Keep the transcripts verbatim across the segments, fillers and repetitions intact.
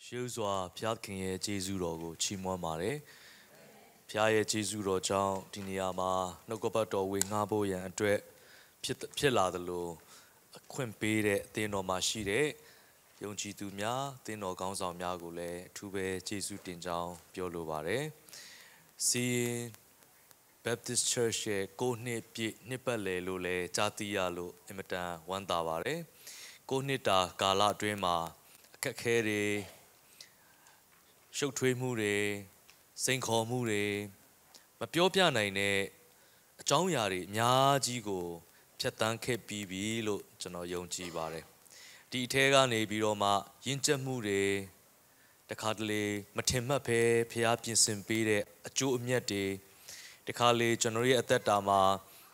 ရှေးစွာဖျားခင်ရဲ့ကျေးဇူးတော်ကိုချီးမွမ်းပါတယ်ဖျားရဲ့ကျေးဇူးတော်ကြောင့်ဒီနေရာမှာနှုတ်ကပတ်တော်ဝေငှဖို့ရန်အတွက်ဖြစ်ဖြစ်လာသလိုအခွင့်ပေးတဲ့အသင်းတော်မှာရှိတဲ့ယုံကြည်သူများအသင်းတော်ကောင်းဆောင်များကိုလည်းအထူးပဲကျေးဇူးတင်ကြောင်းပြောလိုပါတယ်စီရင် Baptist Church ရဲ့ကိုနှစ်ပြည့်နှစ်ပတ်လည်လို့လည်းကြားသိရလို့အင်မတန်ဝမ်းသာပါတယ်ကိုနှစ်တာကာလအတွင်းမှာအခက်အခဲတွေရှုပ်ထွေးမှုတွေစိန်ခေါ်မှုတွေမပြောပြနိုင်တဲ့အကြောင်းအရာတွေအများကြီးကိုဖြတ်သန်းခဲ့ပြီးပြီလို့ကျွန်တော်ယုံကြည်ပါတယ်ဒီအထဲကနေပြီးတော့မှယဉ်ကျေးမှုတွေတခါတလေမထင်မှတ်ပဲဖျားပြင်ဆင်ပေးတဲ့အကျိုးအမြတ်တွေတခါလေကျွန်တော်ရဲ့အသက်တာမှာ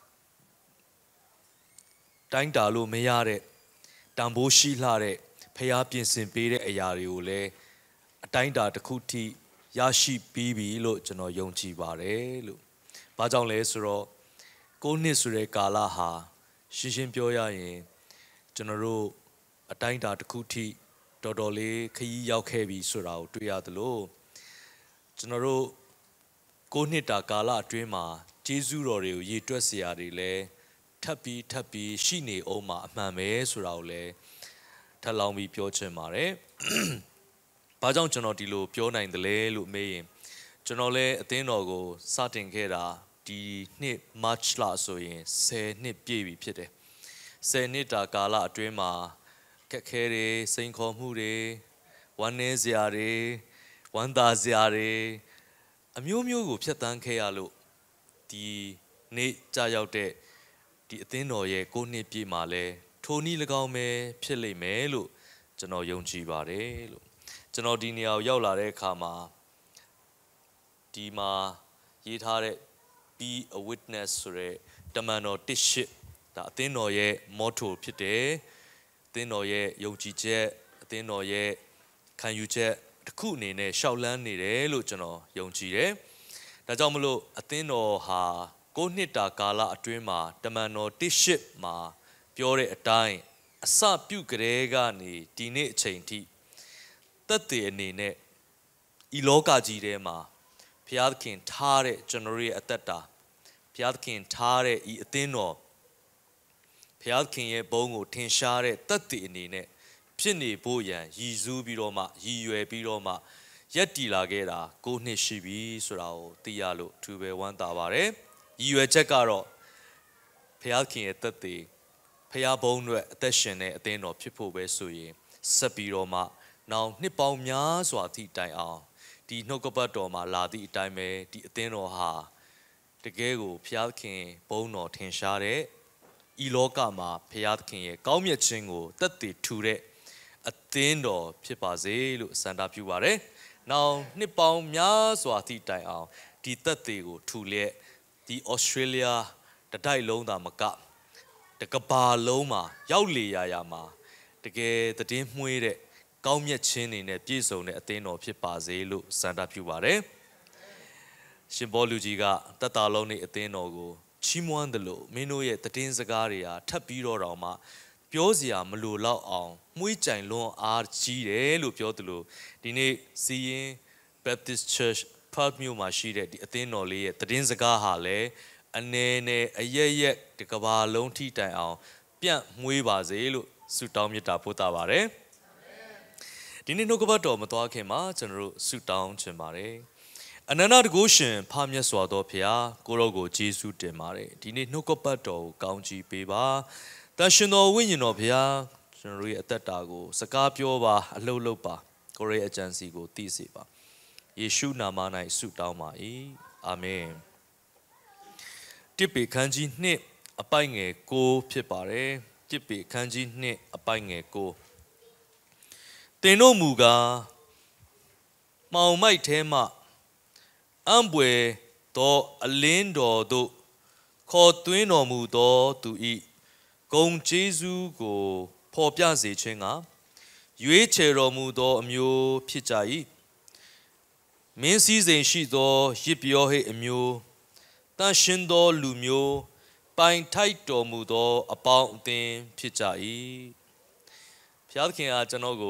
တိုင်းတာလို့မရတဲ့တန်ဖိုးရှိလှတဲ့ဖျားပြင်ဆင်ပေးတဲ့အရာတွေကိုလည်းအတိုင်းတာတစ်ခုထိရရှိပြီးပြီလို့ကျွန်တော်ယုံကြည်ပါတယ်လို့။ဘာကြောင့်လဲဆိုတော့ကိုးနှစ်ဆိုတဲ့ကာလဟာရှင်းရှင်းပြောရရင်ကျွန်တော်တို့အတိုင်းတာတစ်ခုထိတော်တော်လေးခရီးရောက်ခဲ့ပြီဆိုတာကိုတွေ့ရသလိုကျွန်တော်တို့ကိုးနှစ်တာကာလအတွင်းမှာကျေးဇူးတော်တွေကိုရေတွက်เสียတွေလည်းထပ်ပြီးထပ်ပြီးရှိနေအောင်မှာအမှန်ပဲဆိုတာကိုလည်းထပ်လောင်းပြီးပြောချင်ပါတယ်။ဘာကြောင့်ကျွန်တော်ဒီလိုပြောနိုင်တယ်လဲလို့မေးရင်ကျွန်တော်လည်းအသင်းတော်ကိုစတင်ခဲ့တာဒီနှစ် March လဆိုရင်ဆယ်နှစ်ပြည့်ပြီဖြစ်တယ်ဆယ်နှစ်တာကာလအတွင်းမှာခက်ခဲတွေစိန်ခေါ်မှုတွေဝမ်းနည်းစရာတွေဝမ်းသာစရာတွေအမျိုးမျိုးကိုဖြတ်သန်းခဲ့ရလို့ဒီနေ့ကြာရောက်တဲ့ဒီအသင်းတော်ရဲ့ကိုးနှစ်ပြည့်မှာလဲထိုနည်း၎င်းပဲဖြစ်လိမ့်မယ်လို့ကျွန်တော်ယုံကြည်ပါတယ်လို့ကျွန်တော်ဒီနေရာကိုရောက်လာတဲ့အခါမှာဒီမှာရေးထားတဲ့ be a witness ဆိုတဲ့တမန်တော်တစ်ရှစ်ဒါအသင်းတော်ရဲ့ motto ဖြစ်တယ်အသင်းတော်ရဲ့ယုံကြည်ချက်အသင်းတော်ရဲ့ခံယူချက်တစ်ခုအနေနဲ့ရှောက်လန်းနေတယ်လို့ကျွန်တော်ယုံကြည်တယ်ဒါကြောင့်မလို့အသင်းတော်ဟာကိုးနှစ်တာကာလအတွင်းမှာတမန်တော်တစ်ရှစ်မှာပြောတဲ့အတိုင်းအစပြုကြတဲ့ကနေဒီနေ့အချိန်ထိသက်သေအနေနဲ့ဤလောကကြီးထဲမှာဘုရားသခင်ထားတဲ့ကျွန်တော်ရဲ့အသက်တာဘုရားသခင်ထားတဲ့ဤအသင်းတော်ဘုရားသခင်ရဲ့ဘုန်းကိုထင်ရှားတဲ့သက်သေအနေနဲ့ဖြစ်နေဖို့ရန်ရည်စူးပြီးတော့မှရည်ရွယ်ပြီးတော့မှရက်တည်လာခဲ့တာကိုးနှစ်ရှိပြီဆိုတာကိုသိရလို့သူပဲဝမ်းသာပါတယ်ရည်ရွယ်ချက်ကတော့ဘုရားသခင်ရဲ့သက်သေဘုရားဘုန်းအတွက်အသက်ရှင်တဲ့အသင်းတော်ဖြစ်ဖို့ပဲဆိုရင်ဆက်ပြီးတော့မှနောက်နှစ်ပေါင်းများစွာအထိတိုင်အောင်ဒီနှုတ်ကပတ်တော်မှာလာသည့်အတိုင်းပဲဒီအသင်းတော်ဟာတကယ်ကိုဘုရားသခင်ဘုန်းတော်ထင်ရှားတဲ့ဤလောကမှာဘုရားသခင်ရဲ့ကောင်းမြတ်ခြင်းကိုသက်သေထူတဲ့အသင်းတော်ဖြစ်ပါစေလို့ဆန္ဒပြုပါတယ်။နောက်နှစ်ပေါင်းများစွာအထိတိုင်အောင်ဒီသက်သေကိုထူလျက်ဒီဩစတြေးလျတတိုက်လုံးသာမကတကဘာလုံးမှာရောက်လေရာရာမှာတကယ်သတင်းမှွေးတဲ့ကောင်းမြတ်ခြင်းတွေနဲ့ပြည့်စုံတဲ့အသင်းတော်ဖြစ်ပါစေလို့ဆန္ဒပြုပါတယ်။ရှင်ဘောလူကြီးကတတလုံးနဲ့အသင်းတော်ကိုချီးမွမ်းတယ်လို့မင်းတို့ရဲ့သတင်းစကားတွေဟာထပ်ပြီးတော့တောင်မှပြောစရာမလိုတော့အောင်မှုှကြိုင်လွန်အားကြီးတယ်လို့ပြောတယ်လို့ဒီနေ့စီရင် Baptist Church ဖတ်မြို့မှာရှိတဲ့ဒီအသင်းတော်လေးရဲ့သတင်းစကားဟာလည်းအနေနဲ့အရရက်ဒီကဘာလုံးထိတိုင်အောင်ပြန့်မွေးပါစေလို့ဆုတောင်းမေတ္တာပို့တာပါတယ်ဒီနေ့နှုတ်ကပတ်တော်မသွားခင်မှာကျွန်တော်တို့ဆုတောင်းချင်ပါတယ်အနန္တတကုရှင်ဖားမြတ်စွာသောဘုရားကိုရောကိုယေရှုတင်ပါတယ်ဒီနေ့နှုတ်ကပတ်တော်ကိုကောင်းချီးပေးပါတန်ရှင်တော်ဝိညာဉ်တော်ဘုရားကျွန်တော်ရဲ့အသက်တာကိုစကားပြောပါအလှုပ်လှုပ်ပါကိုရောရဲ့အကြံစီကိုသိစေပါယေရှုနာမ၌ဆုတောင်းပါ၏အာမင်တိပိခန်းကြီးနှစ်အပိုင်ငယ်ကိုဖြစ်ပါတယ်တိပိခန်းကြီးနှစ်အပိုင်ငယ်ကိုတင်တို့မူကားမောင်မိုက်ထဲမှအံပွေသောအလင်းတော်တို့ခေါ်သွင်းတော်မူသောသူဤဂုံကျေးဇူးကိုဖော်ပြစေခြင်းကရွေးချယ်တော်မူသောအမျိုးဖြစ်ကြ၏မင်းစည်းစိမ်ရှိသောရစ်ပြောဟိတ်အမျိုးတန်ရှင်သောလူမျိုးပိုင်ထိုက်တော်မူသောအပေါင်းအသင်းဖြစ်ကြ၏ဘုရားသခင်ကကျွန်တော်ကို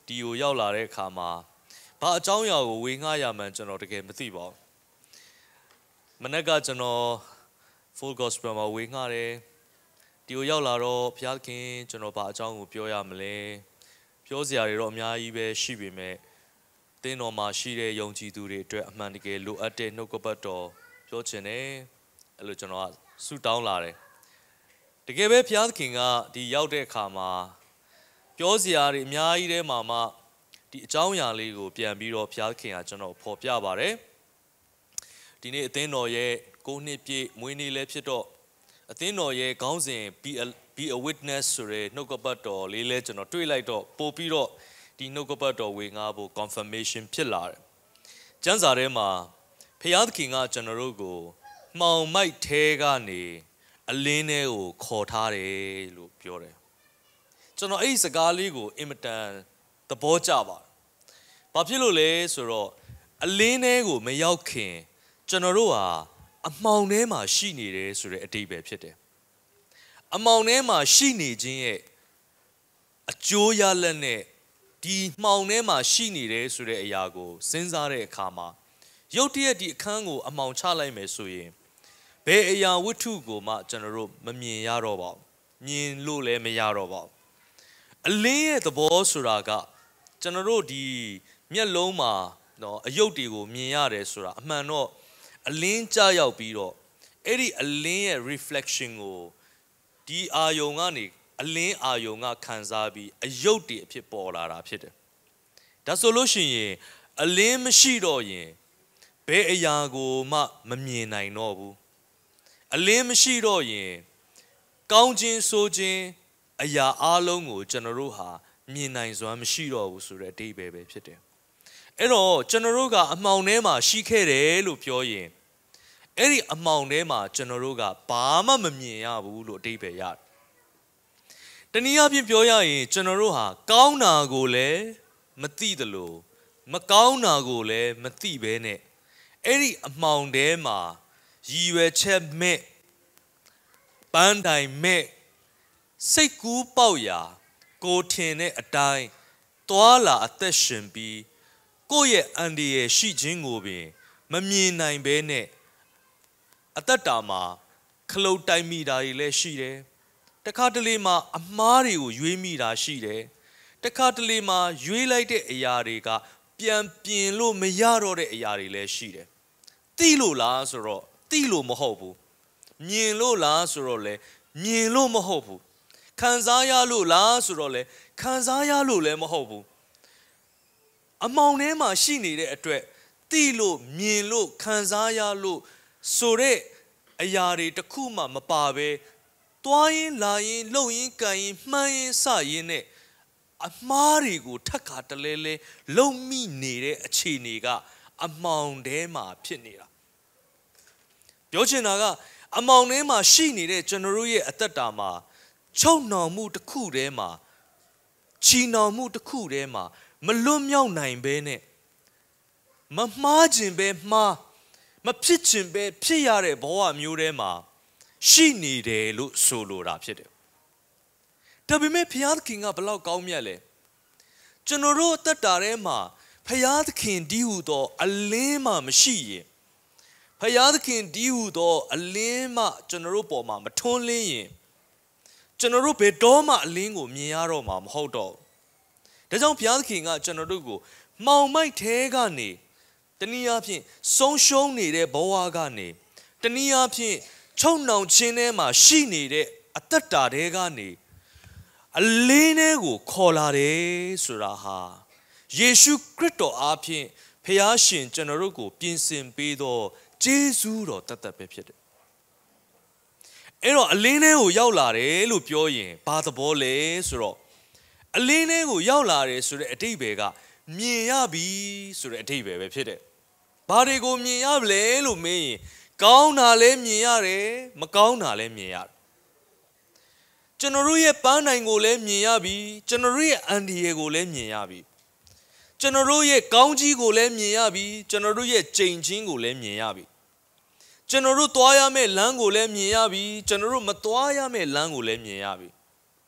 ဒီကိုရောက်လာတဲ့အခါမှာဘာအကြောင်းအရာကိုဝေငှရမှန်းကျွန်တော်တကယ်မသိပါဘူးမနေ့ကကျွန်တော် full gospel မှာဝေငှတယ်ဒီကိုရောက်လာတော့ဘုရားခင်ကျွန်တော်ဘာအကြောင်းကိုပြောရမလဲပြောစရာတွေတော့အများကြီးပဲရှိပေမဲ့တင်းတော်မှာရှိတဲ့ယုံကြည်သူတွေအတွက်အမှန်တကယ်လိုအပ်တဲ့နှုတ်ကပတ်တော်ပြောချင်တယ်အဲ့လိုကျွန်တော်ကဆုတောင်းလာတယ်တကယ်ပဲဘုရားခင်ကဒီရောက်တဲ့အခါမှာပြောစရာတွေအများကြီးထဲမှာမှဒီအကြောင်းအရာလေးကိုပြန်ပြီးတော့ဘုရားခင်ကကျွန်တော်ဖော်ပြပါတယ်ဒီနေ့အသင်းတော်ရဲ့ကိုးနှစ်ပြည့်မွေးနေ့လည်းဖြစ်တော့အသင်းတော်ရဲ့ခေါင်းစဉ် be a, be a witness ဆိုတဲ့နှုတ်ကပတ်တော်လေးလဲကျွန်တော်တွေ့လိုက်တော့ပို့ပြီးတော့ဒီနှုတ်ကပတ်တော်ဝေငှဖို့ confirmation ဖြစ်လာတယ်ကျမ်းစာထဲမှာဘုရားသခင်ကကျွန်တော်တို့ကိုမှောင်မိုက်ထဲကနေအလင်းထဲကိုခေါ်ထားတယ်လို့ပြောတယ်ကျွန်တော်အဲ့ဒီစကားလေးကိုအင်မတန်သဘောကျပါတယ်ဘာဖြစ်လို့လဲဆိုတော့အလင်းထဲကိုမရောက်ခင်ကျွန်တော်တို့ဟာအမှောင်ထဲမှာရှိနေတယ်ဆိုတဲ့အတိတ်ပဲဖြစ်တယ်အမှောင်ထဲမှာရှိနေခြင်းရဲ့အကျိုးရလဒ်နဲ့ဒီမှောင်ထဲမှာရှိနေတယ်ဆိုတဲ့အရာကိုစဉ်းစားတဲ့အခါမှာရုတ်တရက်ဒီအခန်းကိုအမှောင်ချလိုက်မယ်ဆိုရင်ဘယ်အရာဝတ္ထုကိုမှကျွန်တော်တို့မမြင်ရတော့ပါဘူးမြင်လို့လည်းမရတော့ပါဘူးအလင်းရဲ့သဘောဆိုတာကကျွန်တော်တို့ဒီမျက်လုံးမှာနော်အယုတ်တွေကိုမြင်ရတယ်ဆိုတာအမှန်တော့အလင်းကြရောက်ပြီးတော့အဲ့ဒီအလင်းရဲ့ reflection ကိုဒီအာယုံကနေအလင်းအာယုံကခံစားပြီးအယုတ်တွေအဖြစ်ပေါ်လာတာဖြစ်တယ်ဒါဆိုလို့ရှိရင်အလင်းမရှိတော့ရင်ဘယ်အရာကိုမှမမြင်နိုင်တော့ဘူးအလင်းမရှိတော့ရင်ကောင်းခြင်းဆိုးခြင်းအရာအလုံးကိုကျွန်တော်တို့ဟာမြင်နိုင်စွမ်းမရှိတော့ဘူးဆိုတဲ့အဓိပ္ပာယ်ပဲဖြစ်တယ်အဲ့တော့ကျွန်တော်တို့ကအမှောင်ထဲမှာရှိခဲ့တယ်လို့ပြောရင်အဲ့ဒီအမှောင်ထဲမှာကျွန်တော်တို့ကဘာမှမမြင်ရဘူးလို့အဓိပ္ပာယ်ရတယ်တနည်းအားဖြင့်ပြောရရင်ကျွန်တော်တို့ဟာကောင်းတာကိုလည်းမသိသလိုမကောင်းတာကိုလည်းမသိဘဲနဲ့အဲ့ဒီအမှောင်ထဲမှာရည်ရွယ်ချက်မဲ့ပန်းတိုင်မဲ့စိတ်ကူးပေါက်ရာကိုထင်တဲ့အတိုင်းသွာလာအသက်ရှင်ပြီးကိုယ့်ရဲ့အန္တရာယ်ရှိခြင်းကိုပင်မမြင်နိုင်ဘဲနဲ့အသက်တာမှာခလုတ်တိုက်မိတာတွေလည်းရှိတယ်တခါတလေမှာအမားတွေကိုရွေးမိတာရှိတယ်တခါတလေမှာရွေးလိုက်တဲ့အရာတွေကပြန်ပြင်လို့မရတော့တဲ့အရာတွေလည်းရှိတယ်သိလို့လားဆိုတော့သိလို့မဟုတ်ဘူးမြင်လို့လားဆိုတော့လည်းမြင်လို့မဟုတ်ဘူးခံစားရလို့လားဆိုတော့လည်းခံစားရလို့လည်းမဟုတ်ဘူးအမောင်ထဲမှာရှိနေတဲ့အတွက်သိလို့မြင်လို့ခံစားရလို့ဆိုတဲ့အရာတွေတစ်ခုမှမပါပဲတွားရင်လာရင်လှုပ်ရင်ကန်ရင်မှန်းရင်စရင်နဲ့အမားတွေကိုထက်ခါတလဲလဲလုံမိနေတဲ့အခြေအနေကအမောင်ထဲမှာဖြစ်နေတာပြောချင်တာကအမောင်ထဲမှာရှိနေတဲ့ကျွန်တော်တို့ရဲ့အသက်တာမှာချုပ်နှောင်မှုတစ်ခုတည်းမှာချီနှောင်မှုတစ်ခုတည်းမှာမလွတ်မြောက်နိုင်ဘဲနဲ့မမှားခြင်းပဲမှားမဖြစ်ခြင်းပဲဖြစ်ရတဲ့ဘဝမျိုးထဲမှာရှိနေတယ်လို့ဆိုလိုတာဖြစ်တယ်ဒါပေမဲ့ဘုရားသခင်ကဘလောက်ကောင်းမြတ်လဲကျွန်တော်တို့အသက်တာထဲမှာဘုရားသခင်ဒီဟုသောအလင်းမှမရှိရင်ဘုရားသခင်ဒီဟုသောအလင်းမှကျွန်တော်တို့ပေါ်မှာမထွန်းလင်းရင်ကျွန်တော်တို့ဘယ်တော့မှအလင်းကိုမြင်ရတော့မှာမဟုတ်တော့ဒါကြောင့်ဘုရားသခင်ကကျွန်တော်တို့ကိုမှောင်မိုက်ထဲကနေတနည်းအားဖြင့်ဆုံးရှုံးနေတဲ့ဘဝကနေတနည်းအားဖြင့်ချုပ်နှောင်ခြင်းထဲမှာရှိနေတဲ့အသက်တာတွေကနေအလင်းထဲကိုခေါ်လာတယ်ဆိုတာဟာယေရှုခရစ်တော်အားဖြင့်ဖခင်ရှင်ကျွန်တော်တို့ကိုပြင်ဆင်ပေးသောဂျေဇုတော်တသက်ပဲဖြစ်တယ်အဲ့တော့အလင်းထဲကိုရောက်လာတယ်လို့ပြောရင်ဘာသဘောလဲဆိုတော့အလင်းထဲကိုရောက်လာတယ်ဆိုတဲ့အဓိပ္ပာယ်ကမြင်ရပြီဆိုတဲ့အဓိပ္ပာယ်ပဲဖြစ်တယ်ဘာတွေကိုမြင်ရမလဲလို့မေးရင်ကောင်းတာလည်းမြင်ရတယ်မကောင်းတာလည်းမြင်ရတယ်ကျွန်တော်တို့ရဲ့ပန်းနိုင်ကိုလည်းမြင်ရပြီကျွန်တော်တို့ရဲ့အန္တရာယ်ကိုလည်းမြင်ရပြီကျွန်တော်တို့ရဲ့ကောင်းကြီးကိုလည်းမြင်ရပြီကျွန်တော်တို့ရဲ့ကြိမ်ချင်းကိုလည်းမြင်ရပြီကျွန်တော်တို့သွားရမယ့်လမ်းကိုလည်းမြင်ရပြီကျွန်တော်တို့မသွားရမယ့်လမ်းကိုလည်းမြင်ရပြီ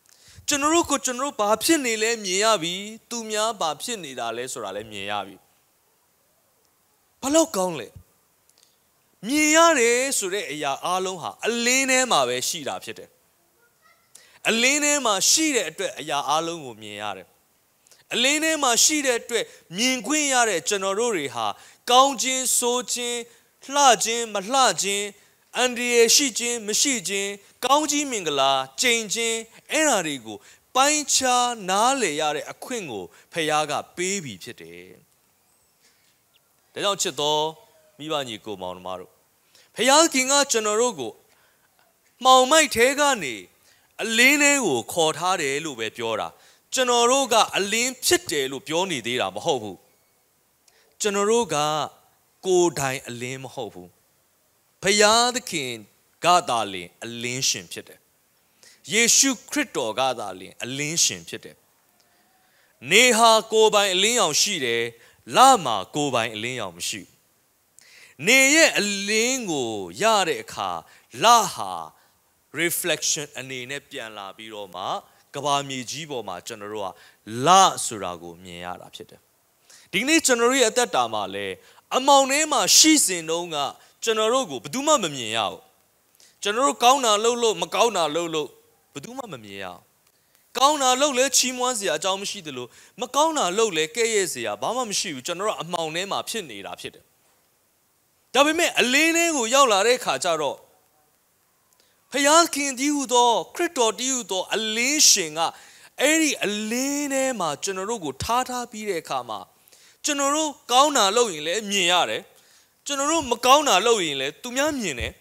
ကျွန်တော်တို့ကိုကျွန်တော်တို့ဘာဖြစ်နေလဲမြင်ရပြီသူများဘာဖြစ်နေတာလဲဆိုတာလည်းမြင်ရပြီဘာလို့ကောင်းလဲမြင်ရတယ်ဆိုတဲ့အရာအားလုံးဟာအလင်းထဲမှာပဲရှိတာဖြစ်တယ်အလင်းထဲမှာရှိတဲ့အတွက်အရာအားလုံးကိုမြင်ရတယ်အလင်းထဲမှာရှိတဲ့အတွက်မြင်ခွင့်ရတဲ့ကျွန်တော်တို့တွေဟာကောင်းခြင်းဆိုးခြင်းလှခြင်းမလှခြင်းအန္တရာယ်ရှိခြင်းမရှိခြင်းကောင်းကြီးမင်္ဂလာကြိမ်ခြင်းအဲ့ဓာတွေကိုပိုင်းခြားနားလည်ရတဲ့အခွင့်ကိုဖခင်ကပေးပြီဖြစ်တယ်။ဒါကြောင့်ချစ်တော်မိဘညီကိုမောင်နှမတို့ဖခင်ကကျွန်တော်တို့ကိုမှောင်မိုက်ထဲကနေအလင်းထဲကိုခေါ်ထားတယ်လို့ပဲပြောတာကျွန်တော်တို့ကအလင်းဖြစ်တယ်လို့ပြောနေသေးတာမဟုတ်ဘူးကျွန်တော်တို့ကကိုယ်တိုင်အလင်းမဟုတ်ဘူးဖခင်ကသာလင်အလင်းရှင်ဖြစ်တယ်ယေရှုခရစ်တော်ကသာလင်အလင်းရှင်ဖြစ်တယ်နေဟာကိုယ်ပိုင်အလင်းရောင်ရှိတယ်လမှာကိုယ်ပိုင်အလင်းရောင်မရှိနေရဲ့အလင်းကိုရတဲ့အခါလဟာ reflection အနေနဲ့ပြန်လာပြီးတော့မှကဘာမြေကြီးပေါ်မှာကျွန်တော်တို့ကလဆိုတာကိုမြင်ရတာဖြစ်တယ်ဒီနေ့ကျွန်တော်တို့ရဲ့အသက်တာမှာလည်းအမောင်ထဲမှာရှိစဉ်တုန်းကကျွန်တော်တို့ကိုဘယ်သူမှမမြင်ရဘူးကျွန်တော်တို့ကောင်းတာလုပ်လို့မကောင်းတာလုပ်လို့ဘယ်သူမှမမြင်ရဘူးကောင်းတာလုပ်လဲချီးမွမ်းစရာအကြောင်းမရှိသလိုမကောင်းတာလုပ်လဲကဲ့ရဲ့စရာဘာမှမရှိဘူးကျွန်တော်တို့အမောင်ထဲမှာဖြစ်နေတာဖြစ်တယ်ဒါပေမဲ့အလင်းထဲကိုရောက်လာတဲ့အခါကျတော့ဖခင်တည်းဟူသောခရစ်တော်တည်းဟူသောအလင်းရှင်ကအဲ့ဒီအလင်းထဲမှာကျွန်တော်တို့ကိုထားထားပြီးတဲ့အခါမှာကျွန်တော်တို့ကောင်းတာလုပ်ရင်လည်းမြင်ရတယ်ကျွန်တော်တို့မကောင်းတာလုပ်ရင်လည်းသူများမြင်တယ်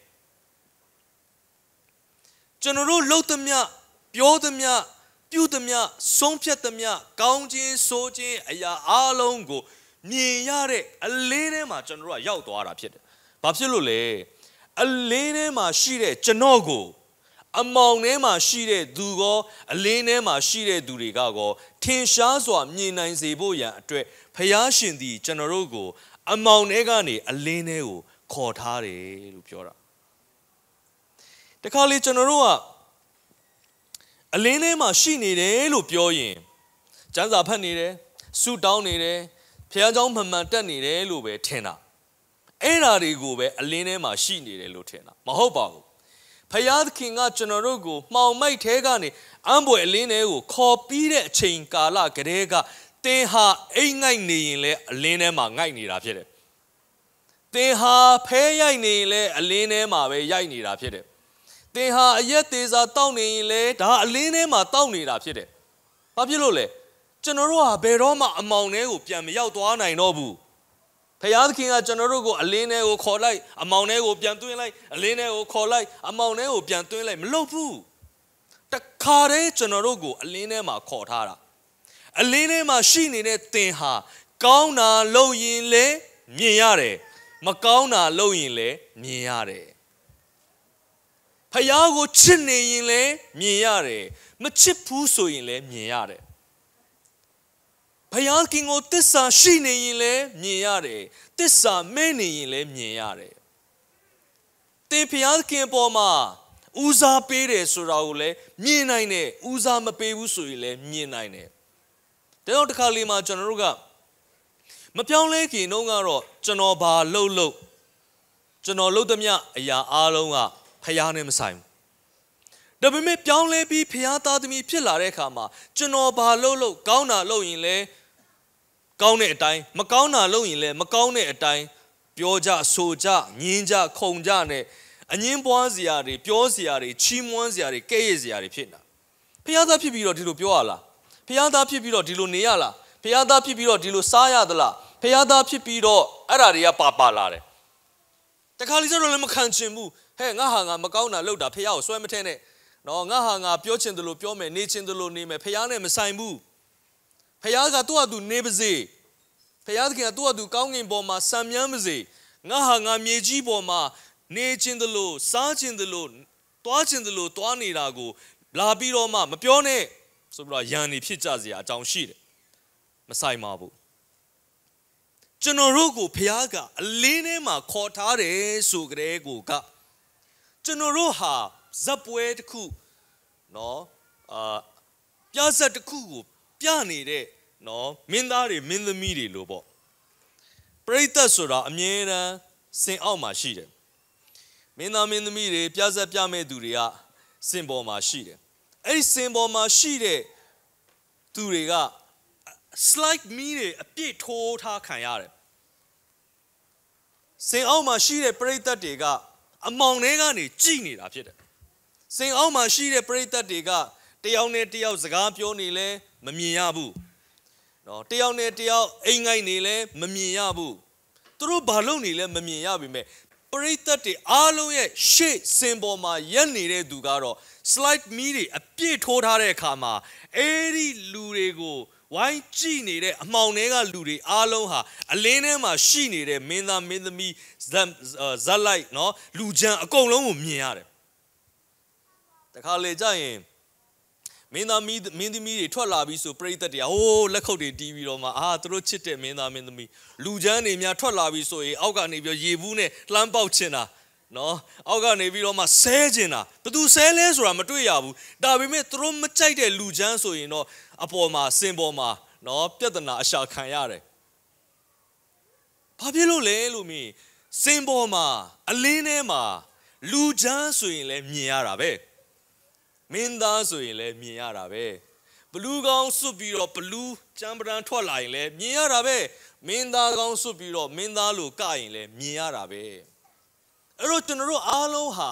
ကျွန်တော်တို့လုပ်သမျှပြောသမျှပြုသမျှဆုံးဖြတ်သမျှကောင်းခြင်းဆိုးခြင်းအရာအလုံးကိုမြင်ရတဲ့အလင်းထဲမှာကျွန်တော်တို့ကရောက်သွားတာဖြစ်တယ်။ဘာဖြစ်လို့လဲအလင်းထဲမှာရှိတဲ့ကျွန်တော်ကိုအမောင်ထဲမှာရှိတဲ့သူကောအလင်းထဲမှာရှိတဲ့သူတွေကကောထင်ရှားစွာမြင်နိုင်စေဖို့ရန်အတွက်ဖယားရှင်သည်ကျွန်တော်တို့ကိုအမောင်ထဲကနေအလင်းထဲကိုခေါ်ထားတယ်လို့ပြောတာတခါလေကျွန်တော်တို့ကအလင်းထဲမှာရှိနေတယ်လို့ပြောရင်ကျမ်းစာဖတ်နေတယ်ဆုတောင်းနေတယ်ဖယားเจ้าမှန်မှန်တက်နေတယ်လို့ပဲထင်တာအဲ့ဓာတွေကိုပဲအလင်းထဲမှာရှိနေတယ်လို့ထင်တာမဟုတ်ပါဘူးဖယားသခင်ကကျွန်တော်တို့ကိုမှောင်မိုက်ထဲကနေအံပွေအလင်းထဲကိုခေါ်ပြီးတဲ့အချိန်ကာလကတည်းကသင်ဟာအိမ်ငိုက်နေရင်လည်းအလင်းထဲမှာငိုက်နေတာဖြစ်တယ်သင်ဟာဖဲရိုက်နေရင်လည်းအလင်းထဲမှာပဲရိုက်နေတာဖြစ်တယ်သင်ဟာအရက်သေးစာတောက်နေရင်လည်းဒါအလင်းထဲမှာတောက်နေတာဖြစ်တယ်ဘာဖြစ်လို့လဲကျွန်တော်တို့ဟာဘယ်တော့မှအမောင်ထဲကိုပြန်မရောက်သွားနိုင်တော့ဘူးဖယားသခင်ကကျွန်တော်တို့ကိုအလင်းထဲကိုခေါ်လိုက်အမောင်ထဲကိုပြန်သွင်းလိုက်အလင်းထဲကိုခေါ်လိုက်အမောင်ထဲကိုပြန်သွင်းလိုက်မလုပ်ဘူးတခါတည်းကျွန်တော်တို့ကိုအလင်းထဲမှာခေါ်ထားတာအလင်းထဲမှာရှိနေတဲ့သင်ဟာကောင်းတာလုပ်ရင်လည်းမြင်ရတယ်မကောင်းတာလုပ်ရင်လည်းမြင်ရတယ်ဖယားကိုချစ်နေရင်လည်းမြင်ရတယ်မချစ်ဘူးဆိုရင်လည်းမြင်ရတယ်ဖယားခင်ကိုတစ္ဆာရှိနေရင်လည်းမြင်ရတယ်တစ္ဆာမဲ့နေရင်လည်းမြင်ရတယ်သင်ဖယားခင်ပေါ်မှာဦးစားပေးတယ်ဆိုတာကိုလည်းမြင်နိုင်တယ်ဦးစားမပေးဘူးဆိုရင်လည်းမြင်နိုင်တယ်ဒါကြောင့်တစ်ခါလေးမှာကျွန်တော်တို့ကမပြောင်းလဲခင်တော့ကတော့ကျွန်တော်ဘာလှုပ်လှုပ်ကျွန်တော်လှုပ်သမျှအရာအားလုံးကဖယားနဲ့မဆိုင်ဘူးဒါပေမဲ့ပြောင်းလဲပြီးဖယားသားသမီးဖြစ်လာတဲ့အခါမှာကျွန်တော်ဘာလှုပ်လှုပ်ကောင်းတာလုပ်ရင်လည်းကောင်းတဲ့အတိုင်းမကောင်းတာလုပ်ရင်လည်းမကောင်းတဲ့အတိုင်းပြောကြဆိုကြညင်းကြခုန်ကြနဲ့အငင်းပွားစရာတွေပြောစရာတွေချီးမွမ်းစရာတွေကဲ့ရဲ့စရာတွေဖြစ်နေတာဖယားသားဖြစ်ပြီးတော့ဒီလိုပြောရလားဖယားသားဖြစ်ပြီးတော့ဒီလိုနေရလားဖယားသားဖြစ်ပြီးတော့ဒီလိုစားရသလားဖယားသားဖြစ်ပြီးတော့အဲ့ဓာတွေကပါပါလာတယ်တခါလေကျတော့လည်းမခံချင်ဘူးဟဲ့ငါဟာငါမကောင်းတာလုပ်တာဖယားကိုဆွဲမထင်းနဲ့နော်ငါဟာငါပြောချင်တယ်လို့ပြောမယ်နေချင်တယ်လို့နေမယ်ဖယားနဲ့မဆိုင်ဘူးဖယားကသူ့အတူနေပါစေဖယားကသူ့အတူကောင်းကင်ပေါ်မှာဆံမြန်းပါစေငါဟာငါမြေကြီးပေါ်မှာနေချင်တယ်လို့စားချင်တယ်လို့တွားချင်တယ်လို့တွားနေတာကိုလာပြီးတော့မှမပြောနဲ့ဆိုပြီးတော့ယံနေဖြစ်ကြစရာအကြောင်းရှိတယ်မဆိုင်ပါဘူးကျွန်တော်တို့ကိုဖယားကအလင်းထဲမှာခေါ်ထားတယ်ဆိုကြတဲ့ကိုကကျွန်တော်တို့ဟာဇက်ပွဲတစ်ခုနော်အာပြဆက်တစ်ခုကိုပြနေတဲ့နော်မင်းသားတွေမင်းသမီးတွေလို့ပေါ့ပရိသတ်ဆိုတာအမြဲတမ်းစင်အောက်မှာရှိတယ်မင်းသားမင်းသမီးတွေပြဆက်ပြမဲ့သူတွေကစင်ပေါ်မှာရှိတယ်အဲ့ဒီစင်ပေါ်မှာရှိတဲ့သူတွေက slide မီးတွေအပြည့်ထိုးထားခံရတယ်စင်အောက်မှာရှိတဲ့ပရိသတ်တွေကအမောင်ထဲကနေကြည်နေတာဖြစ်တယ်စင်အောက်မှာရှိတဲ့ပရိသတ်တွေကတယောက်နဲ့တယောက်စကားပြောနေလဲမမြင်ရဘူးနော်တယောက်နဲ့တယောက်အိမ်ငိုက်နေလဲမမြင်ရဘူးသူတို့ဘာလုပ်နေလဲမမြင်ရပါပဲပရိသတ်တွေအားလုံးရဲ့ရှေ့စင်ပေါ်မှာရက်နေတဲ့သူကတော့ slide မီးတွေအပြည့်ထိုးထားတဲ့အခါမှာအဲ့ဒီလူတွေကိုဝိုင်းကြည့်နေတဲ့အမှောင်တွေကလူတွေအားလုံးဟာအလင်းထဲမှာရှိနေတဲ့မင်းသားမင်းသမီးဇက်လိုက်နော်လူချမ်းအကုန်လုံးကိုမြင်ရတယ်တခါလေကြာရင်မင်းသားမင်းမင်းသမီးတွေထွက်လာပြီးဆိုပရိသတ်တွေကဟိုးလက်ခုပ်တွေတီးပြီးတော့မှအာသူတို့ချစ်တဲ့မင်းသားမင်းသမီးလူချမ်းတွေများထွက်လာပြီးဆိုရင်အောက်ကနေပြီးရေဘူးနဲ့လှမ်းပေါက်ချင်တာနော်အောက်ကနေပြီးတော့မှဆဲချင်တာဘသူဆဲလဲဆိုတာမတွေ့ရဘူးဒါပေမဲ့သူတို့မကြိုက်တဲ့လူချမ်းဆိုရင်တော့အပေါ်မှာစင်ပေါ်မှာနော်ပြဿနာအရှာခံရတယ်ဘာဖြစ်လို့လဲလို့မင်းစင်ပေါ်မှာအလင်းထဲမှာလူချမ်းဆိုရင်လည်းမြင်ရတာပဲမင်းသားဆိုရင်လည်းမြင်ရတာပဲဘလူးကောင်းစွတ်ပြီးတော့ဘလူးကျမ်းပဒံထွက်လာရင်လည်းမြင်ရတာပဲမင်းသားကောင်းစွတ်ပြီးတော့မင်းသားလိုကရင်လည်းမြင်ရတာပဲအဲ့တော့ကျွန်တော်တို့အားလုံးဟာ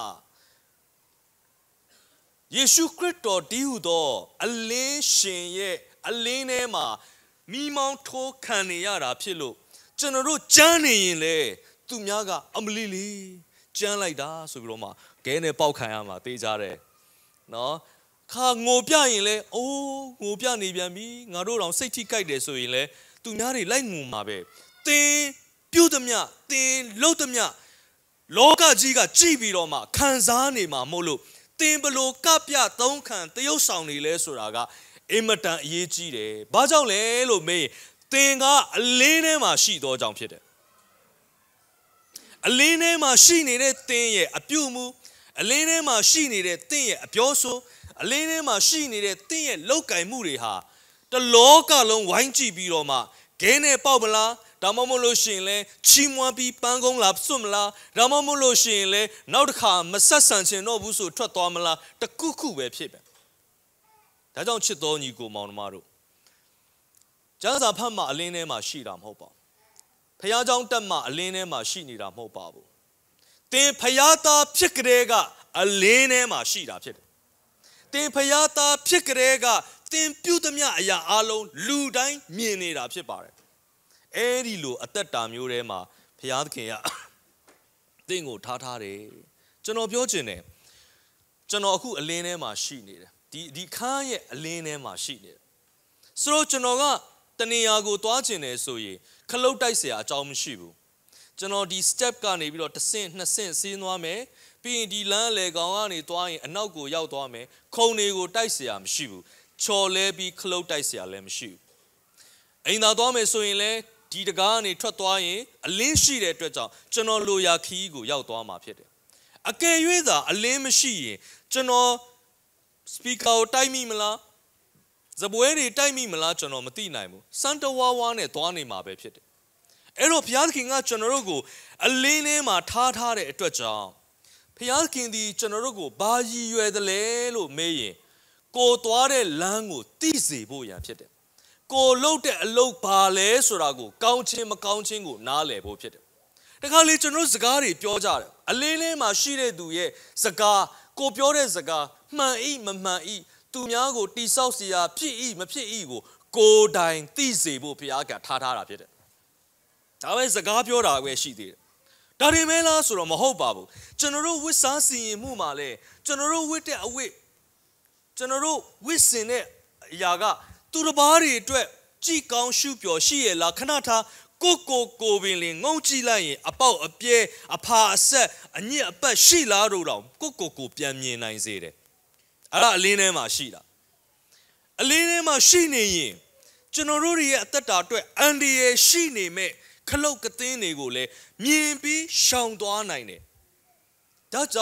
ယေရှုခရစ်တော်တည်ဟူသောအလင်းရှင်ရဲ့အလင်းထဲမှာမိမောင်းထိုးခံနေရတာဖြစ်လို့ကျွန်တော်တို့ကြမ်းနေရင်လေသူများကအမလီလီကြမ်းလိုက်တာဆိုပြီးတော့မှခဲနဲ့ပေါက်ခံရမှာတေးကြတယ်နော်ခါငိုပြရင်လေအိုးငိုပြနေပြန်ပြီငါတို့တော့စိတ်ထိကြိုက်တယ်ဆိုရင်လေသူများတွေလိုက်ငုံမှာပဲတင်းပြုတ်သမျှတင်းလှုပ်သမျှလောကကြီးကကြည်ပြီးတော့မှခံစားနေမှာမို့လို့တင်းဘလို့ကပြသုံးခံတရုပ်ဆောင်နေလဲဆိုတာကအင်မတန်အရေးကြီးတယ်။ဘာကြောင့်လဲလို့မေးတင်းကအလင်းထဲမှာရှိသောကြောင့်ဖြစ်တယ်။အလင်းထဲမှာရှိနေတဲ့တင်းရဲ့အပြုမှုအလင်းထဲမှာရှိနေတဲ့တင်းရဲ့အပြောဆိုအလင်းထဲမှာရှိနေတဲ့တင်းရဲ့လောက်ကင်မှုတွေဟာတလောကလုံးဝိုင်းကြည့်ပြီးတော့မှခဲနဲ့ပေါက်မလားဒါမှမဟုတ်လို့ရှိရင်လဲချီးမွမ်းပြီးပန်းကုန်းလာစွတ်မလားဒါမှမဟုတ်လို့ရှိရင်လဲနောက်တစ်ခါမဆက်ဆံချင်တော့ဘူးဆိုထွက်သွားမလားတခုခုပဲဖြစ်ပဲဒါကြောင့်ချစ်တော်ညီကိုမောင်နှမတို့ကျမ်းစာဖတ်မှအလင်းထဲမှာရှိတာမဟုတ်ပါဘူးဖခင်ကြောင့်တက်မှအလင်းထဲမှာရှိနေတာမဟုတ်ပါဘူးသင်ဖခင်သားဖြစ်ကြတဲ့ကအလင်းထဲမှာရှိတာဖြစ်တယ်သင်ဖခင်သားဖြစ်ကြတဲ့ကသင်ပြုသမျှအရာအလုံးလူတိုင်းမြင်နေတာဖြစ်ပါတယ်အဲ့ဒီလိုအသက်တာမျိုးထဲမှာဘုရားသခင်ကသင်ကိုထားထားတယ်ကျွန်တော်ပြောချင်တယ်ကျွန်တော်အခုအလင်းထဲမှာရှိနေတယ်ဒီဒီခန်းရဲ့အလင်းထဲမှာရှိနေတယ်ဆိုတော့ကျွန်တော်ကတနေရာကိုသွားချင်တယ်ဆိုရင်ခလုတ်တိုက်เสียအကြောင်းမရှိဘူးကျွန်တော်ဒီ step ကနေပြီးတော့တစ်ဆင့်နှစ်ဆင့်ဆင်းသွားမယ်ပြီးရင်ဒီလမ်းလေကောင်ကနေသွားရင်အနောက်ကိုရောက်သွားမယ်ခုံတွေကိုတိုက်เสียမရှိဘူးချော်လဲပြီးခလုတ်တိုက်เสียလည်းမရှိဘူးအိမ်သာသွားမယ်ဆိုရင်လည်းဒီတကားကနေထွက်သွားရင်အလင်းရှိတဲ့အတွက်ကြောင့်ကျွန်တော်လိုရာခီးကိုရောက်သွားမှာဖြစ်တယ်အကယ်၍သာအလင်းမရှိရင်ကျွန်တော်စပီကာကိုတိုက်မိမလားဇပွဲတွေတိုက်မိမလားကျွန်တော်မသိနိုင်ဘူးစန်တဝါဝါနဲ့သွားနေမှာပဲဖြစ်တယ်အဲ့တော့ဘုရားသခင်ကကျွန်တော်တို့ကိုအလင်းထဲမှာထားထားတဲ့အတွက်ကြောင့်ဘုရားသခင်ဒီကျွန်တော်တို့ကိုဘာရည်ရွယ်သလဲလို့မေးရင်ကိုသွားတဲ့လမ်းကိုသိစေဖို့ရန်ဖြစ်တယ်ကိုလှုပ်တဲ့အလုပ်ဘာလဲဆိုတာကိုကောင်းချင်းမကောင်းချင်းကိုနားလည်ဖို့ဖြစ်တယ်တခါလေကျွန်တော်စကားတွေပြောကြတယ်အလင်းလေးမှာရှိတဲ့သူရဲ့စကားကိုပြောတဲ့စကားမှန်ဤမမှန်ဤသူများကိုတိဆောက်เสียဖြစ်ဤမဖြစ်ဤကိုကိုယ်တိုင်သိစေဖို့ဘုရားကထားထားတာဖြစ်တယ်ဒါပဲစကားပြောတာပဲရှိသေးတယ်ဒါရင်မဲလားဆိုတော့မဟုတ်ပါဘူးကျွန်တော်တို့ဝစ်စားစီရင်မှုမှာလဲကျွန်တော်တို့ဝစ်တဲ့အဝစ်ကျွန်တော်တို့ဝစ်စင်တဲ့အရာကသူတစ်ပါးတွေအတွက်ကြည်ကောင်းရှုပျော်ရှိရလားခဏထားကိုကိုကိုပင်လင်ငုံကြည့်လိုက်ရင်အပေါက်အပြဲအဖာအဆက်အညစ်အပတ်ရှိလားတို့တော့ကိုကိုကိုပြန်မြင်နိုင်စေတယ်အဲ့ဒါအလင်းထဲမှာရှိတာအလင်းထဲမှာရှိနေရင်ကျွန်တော်တို့ရဲ့အသက်တာအတွက်အန္တရာယ်ရှိနေမဲ့ခလုတ်ကသင်းတွေကိုလည်းမြင်ပြီးရှောင်သွားနိုင်တယ်ဒါကြောင့်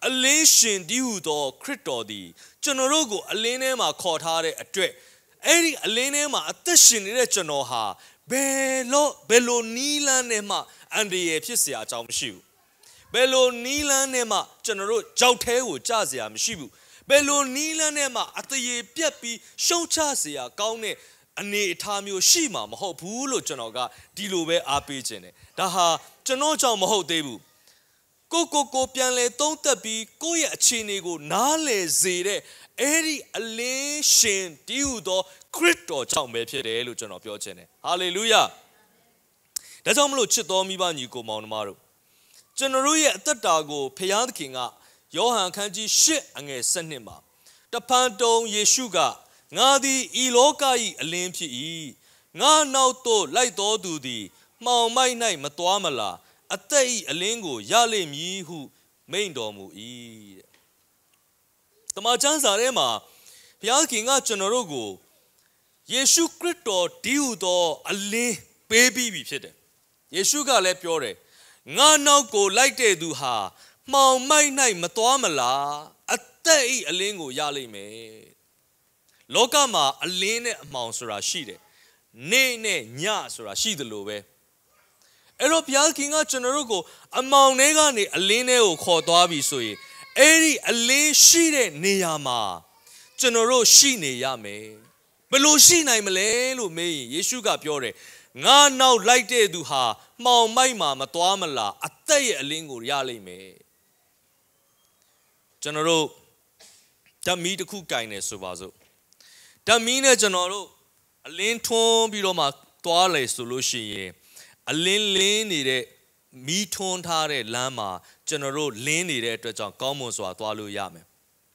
အလင်းရှင်တည်းဟူသောခရစ်တော်သည်ကျွန်တော်တို့ကိုအလင်းထဲမှာခေါ်ထားတဲ့အတွက်အဲ့ဒီအလင်းထဲမှာအသက်ရှင်နေတဲ့ကျွန်တော်ဟာဘယ်လိုဘယ်လိုနီးလန်းနဲ့မှအန္တရာယ်ဖြစ်เสียအကြောင်းမရှိဘူးဘယ်လိုနီးလန်းနဲ့မှကျွန်တော်တို့ကြောက်ထဲကိုကြเสียမရှိဘူးဘယ်လိုနီးလန်းနဲ့မှအတရေပြက်ပြီးရှုံချเสียကောင်းတဲ့အနေအထားမျိုးရှိမှာမဟုတ်ဘူးလို့ကျွန်တော်ကဒီလိုပဲအားပေးခြင်းတယ်ဒါဟာကျွန်တော်ကြောင့်မဟုတ်သေးဘူးကိုကိုကိုပြန်လဲသုံးသက်ပြီးကိုယ့်ရဲ့အခြေအနေကိုနားလည်စေတဲ့အဲ့ဒီအလင်းရှင်တည်းဟူသောခရစ်တော်ကြောင့်ပဲဖြစ်တယ်လို့ကျွန်တော်ပြောချင်တယ်ဟာလေလုယာဒါကြောင့်မလို့ချစ်တော်မိဘညီကိုမောင်နှမတို့ကျွန်တော်တို့ရဲ့အသက်တာကိုဖခင်သခင်ကယောဟန်ခန်းကြီးရှစ်အငယ်၁၂မှာတဖန်တုံယေရှုကငါသည်ဤလောက၏အလင်းဖြစ်၏ငါနောက်သို့လိုက်တော်သူသည်မှောင်မိုက်၌မသွားမလားအသက်၏အလင်းကိုရလိမ့်မည်ဟုမိန့်တော်မူ၏တဲ့တမန်ကျမ်းစာထဲမှာဘုရားခင်ကကျွန်တော်တို့ကိုယေရှုခရစ်တော်တည်းဟူသောအလင်းပေးပြီးပြီဖြစ်တယ်ယေရှုကလည်းပြောတယ်ငါနောက်ကိုလိုက်တဲ့သူဟာမှောင်မိုက်၌မသွားမလားအသက်၏အလင်းကိုရလိမ့်မယ်လောကမှာအလင်းနဲ့အမှောင်ဆိုတာရှိတယ်နေ့နဲ့ညဆိုတာရှိသလိုပဲအဲ့တော့ဘုရားခင်ကကျွန်တော်တို့ကိုအမှောင်ထဲကနေအလင်းထဲကိုခေါ်သွားပြီဆိုရင်အဲ့ဒီအလင်းရှိတဲ့နေရာမှာကျွန်တော်တို့ရှိနေရမယ်ဘယ်လိုရှိနိုင်မလဲလို့မေးရင်ယေရှုကပြောတယ်ငါနောက်လိုက်တဲ့သူဟာမှောင်မိုက်မှာမသွားမလားအသက်ရဲ့အလင်းကိုရလိမ့်မယ်ကျွန်တော်တို့ဓမ္မီတစ်ခုကင်နေဆိုပါစို့ဓမ္မီနဲ့ကျွန်တော်တို့အလင်းထွန်းပြီးတော့မှသွားလေဆိုလို့ရှိရင်အလင်းလင်းနေတဲ့မီးထွန်းထားတဲ့လမ်းမှာကျွန်တော်တို့လင်းနေတဲ့အတွက်ကြောင့်ကောင်းမွန်စွာသွားလို့ရမယ်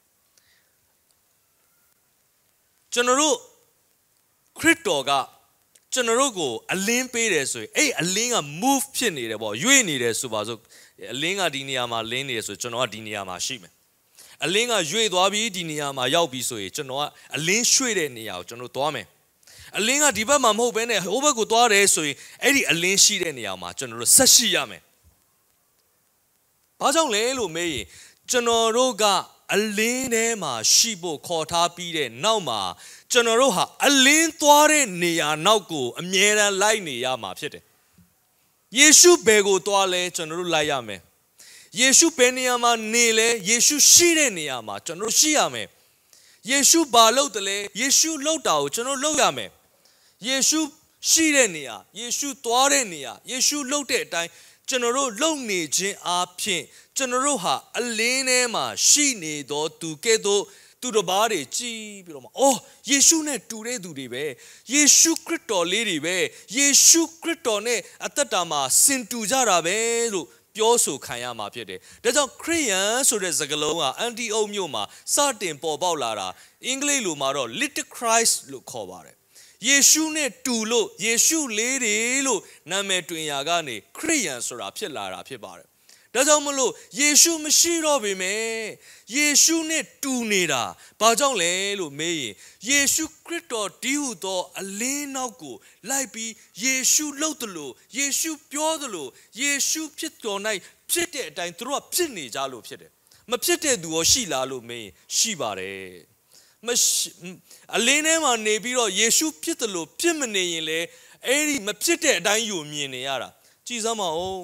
ကျွန်တော်တို့ခရစ်တော်ကကျွန်တော်တို့ကိုအလင်းပေးတယ်ဆိုရင်အဲ့အလင်းက move ဖြစ်နေတယ်ပေါ့ရွေ့နေတယ်ဆိုပါစို့အလင်းကဒီနေရာမှာလင်းနေတယ်ဆိုကျွန်တော်ကဒီနေရာမှာရှိမယ်အလင်းကရွေ့သွားပြီးဒီနေရာမှာရောက်ပြီးဆိုရင်ကျွန်တော်ကအလင်းရွှေ့တဲ့နေရာကိုကျွန်တော်သွားမယ်အလင်းကဒီဘက်မှာမဟုတ်ဘဲနဲ့ဟိုဘက်ကိုသွားတယ်ဆိုရင်အဲ့ဒီအလင်းရှိတဲ့နေရာမှာကျွန်တော်တို့ဆက်ရှိရမယ်ဘာကြောင့်လဲလို့မေးရင်ကျွန်တော်တို့ကအလင်းထဲမှာရှိဖို့ခေါ်ထားပြီးတဲ့နောက်မှာကျွန်တော်တို့ဟာအလင်းသွားတဲ့နေရာနောက်ကိုအမြဲတမ်းလိုက်နေရမှာဖြစ်တယ်ယေရှုဘယ်ကိုသွားလဲကျွန်တော်တို့လိုက်ရမယ်ယေရှုဘယ်နေရာမှာနေလဲယေရှုရှိတဲ့နေရာမှာကျွန်တော်တို့ရှိရမယ်ယေရှုဘာလုပ်တယ်လဲယေရှုလုပ်တာကိုကျွန်တော်လုပ်ရမယ်ယေရှုရှိတဲ့နေရာယေရှုသွားတဲ့နေရာယေရှုလုပ်တဲ့အတိုင်းကျွန်တော်တို့လုပ်နေခြင်းအပြင်ကျွန်တော်တို့ဟာအလင်းထဲမှာရှိနေသောသူကဲ့သို့သူတစ်ပါးတွေကြည်ပြီးတော့မှအော်ယေရှုနဲ့တူတဲ့သူတွေပဲယေရှုခရစ်တော်လေးတွေပဲယေရှုခရစ်တော်နဲ့အသက်တာမှာစင်တူကြတာပဲလို့ပြောဆိုခံရမှာဖြစ်တယ်။ဒါကြောင့်ခရစ်ယာန်ဆိုတဲ့စကားလုံးကအန်တီအုတ်မြို့မှာစတင်ပေါ်ပေါက်လာတာအင်္ဂလိပ်လိုမှာတော့ Little Christ လို့ခေါ်ပါတယ်။ယေရှုနဲ့တူလို့ယေရှုလေးတွေလို့နာမည်တွင်ရာကနေခရစ်ယာန်ဆိုတာဖြစ်လာတာဖြစ်ပါတယ်။ဒါကြောင့်မလို့ယေရှုမရှိတော့ပေမဲ့ယေရှုနဲ့တူနေတာဘာကြောင့်လဲလို့မေးရင်ယေရှုခရစ်တော်တည်းဟူသောအလင်းနောက်ကိုလိုက်ပြီးယေရှုလှုပ်တယ်လို့ယေရှုပြောတယ်လို့ယေရှုဖြစ်တော်၌ဖြစ်တဲ့အတိုင်းသူတို့ကဖြစ်နေကြလို့ဖြစ်တယ်မဖြစ်တဲ့သူရောရှိလားလို့မေးရင်ရှိပါတယ်မအလင်းထဲမှာနေပြီးတော့ယေရှုဖြစ်တယ်လို့ဖြစ်မနေရင်လေအဲ့ဒီမဖြစ်တဲ့အတိုင်းယူမြင်နေရတာကြည်စမ်းပါဦး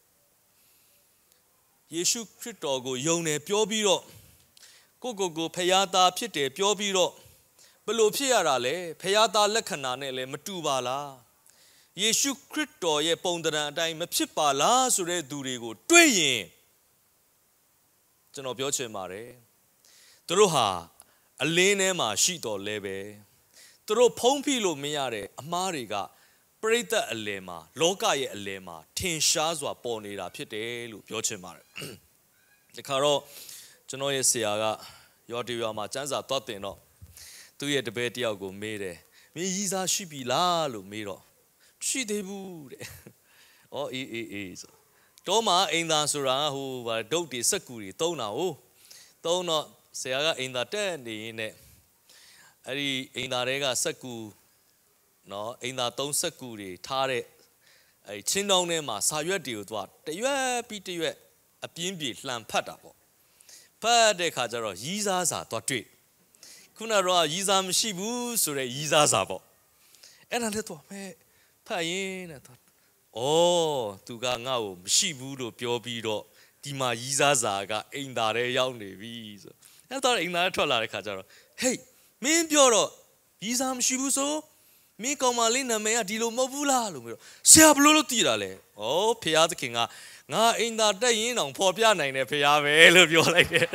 ယေရှုခရစ်တော်ကိုယုံတယ်ပြောပြီးတော့ကိုကိုကိုဖခင်သားဖြစ်တယ်ပြောပြီးတော့ဘယ်လိုဖြစ်ရတာလဲဖခင်သားလက္ခဏာနဲ့လည်းမတူပါလားယေရှုခရစ်တော်ရဲ့ပုံသဏ္ဍာန်အတိုင်းမဖြစ်ပါလားဆိုတဲ့သူတွေကိုတွေ့ရင်ကျွန်တော်ပြောချင်ပါတယ်သူတို့ဟာအလင်းထဲမှာရှိတော်လဲပဲသူတို့ဖုံးဖိလို့မရတဲ့အမားတွေကပရိသတ်အလယ်မှာလောကရဲ့အလယ်မှာထင်ရှားစွာပေါ်နေတာဖြစ်တယ်လို့ပြောချင်ပါတယ်ဒီခါတော့ကျွန်တော်ရဲ့ဆရာကရော်တီရွာမှာစန်းစာသွားတင်တော့သူ့ရဲ့တပည့်တယောက်ကိုမေးတယ်မင်းရီးစားရှိပြီလားလို့မေးတော့ရှိသေးဘူးတဲ့ဩအေးအေးအေးဆိုတော့မှအိမ်သားဆိုတာဟိုဗာဒုတ်တွေစက်ကူတွေတုံးတာဟုတ်တုံးတော့ဆရာကအိမ်သားတက်နေရင်နဲ့အဲ့ဒီအိမ်သားတွေကစက်ကူနော်အိမ်သားသုံးစက်ကူတွေထားတဲ့အဲချင်းတောင်းထဲမှာစာရွက်တွေကိုသူကတရွက်ပြီးတရွက်အပြင်းပြေလှန်ဖတ်တာပေါ့ဖတ်တဲ့ခါကျတော့ရီးစားစာတော့တွေ့ခုနကတော့ရီးစားမရှိဘူးဆိုရဲရီးစားစာပေါ့အဲ့ဒါလည်းတော့မဲ့ဖတ်ရင်တဲ့တော့ဩသူကငါ့ကိုမရှိဘူးလို့ပြောပြီးတော့ဒီမှာရီးစားစာကအိမ်သားထဲရောက်နေပြီဆိုအဲ့တော့အိမ်သားထွက်လာတဲ့ခါကျတော့ဟေးမင်းပြောတော့ရီးစားမရှိဘူးဆိုမင်းကောင်မလေးနာမည်ကဒီလိုမဟုတ်ဘူးလားလို့ပြောဆရာဘလို့လို့တည်တာလဲဩဖျားသခင်ကငါအိမ်သားတက်ရင်တောင်ဖော်ပြနိုင်တယ်ဖျားပဲလို့ပြောလိုက်တယ်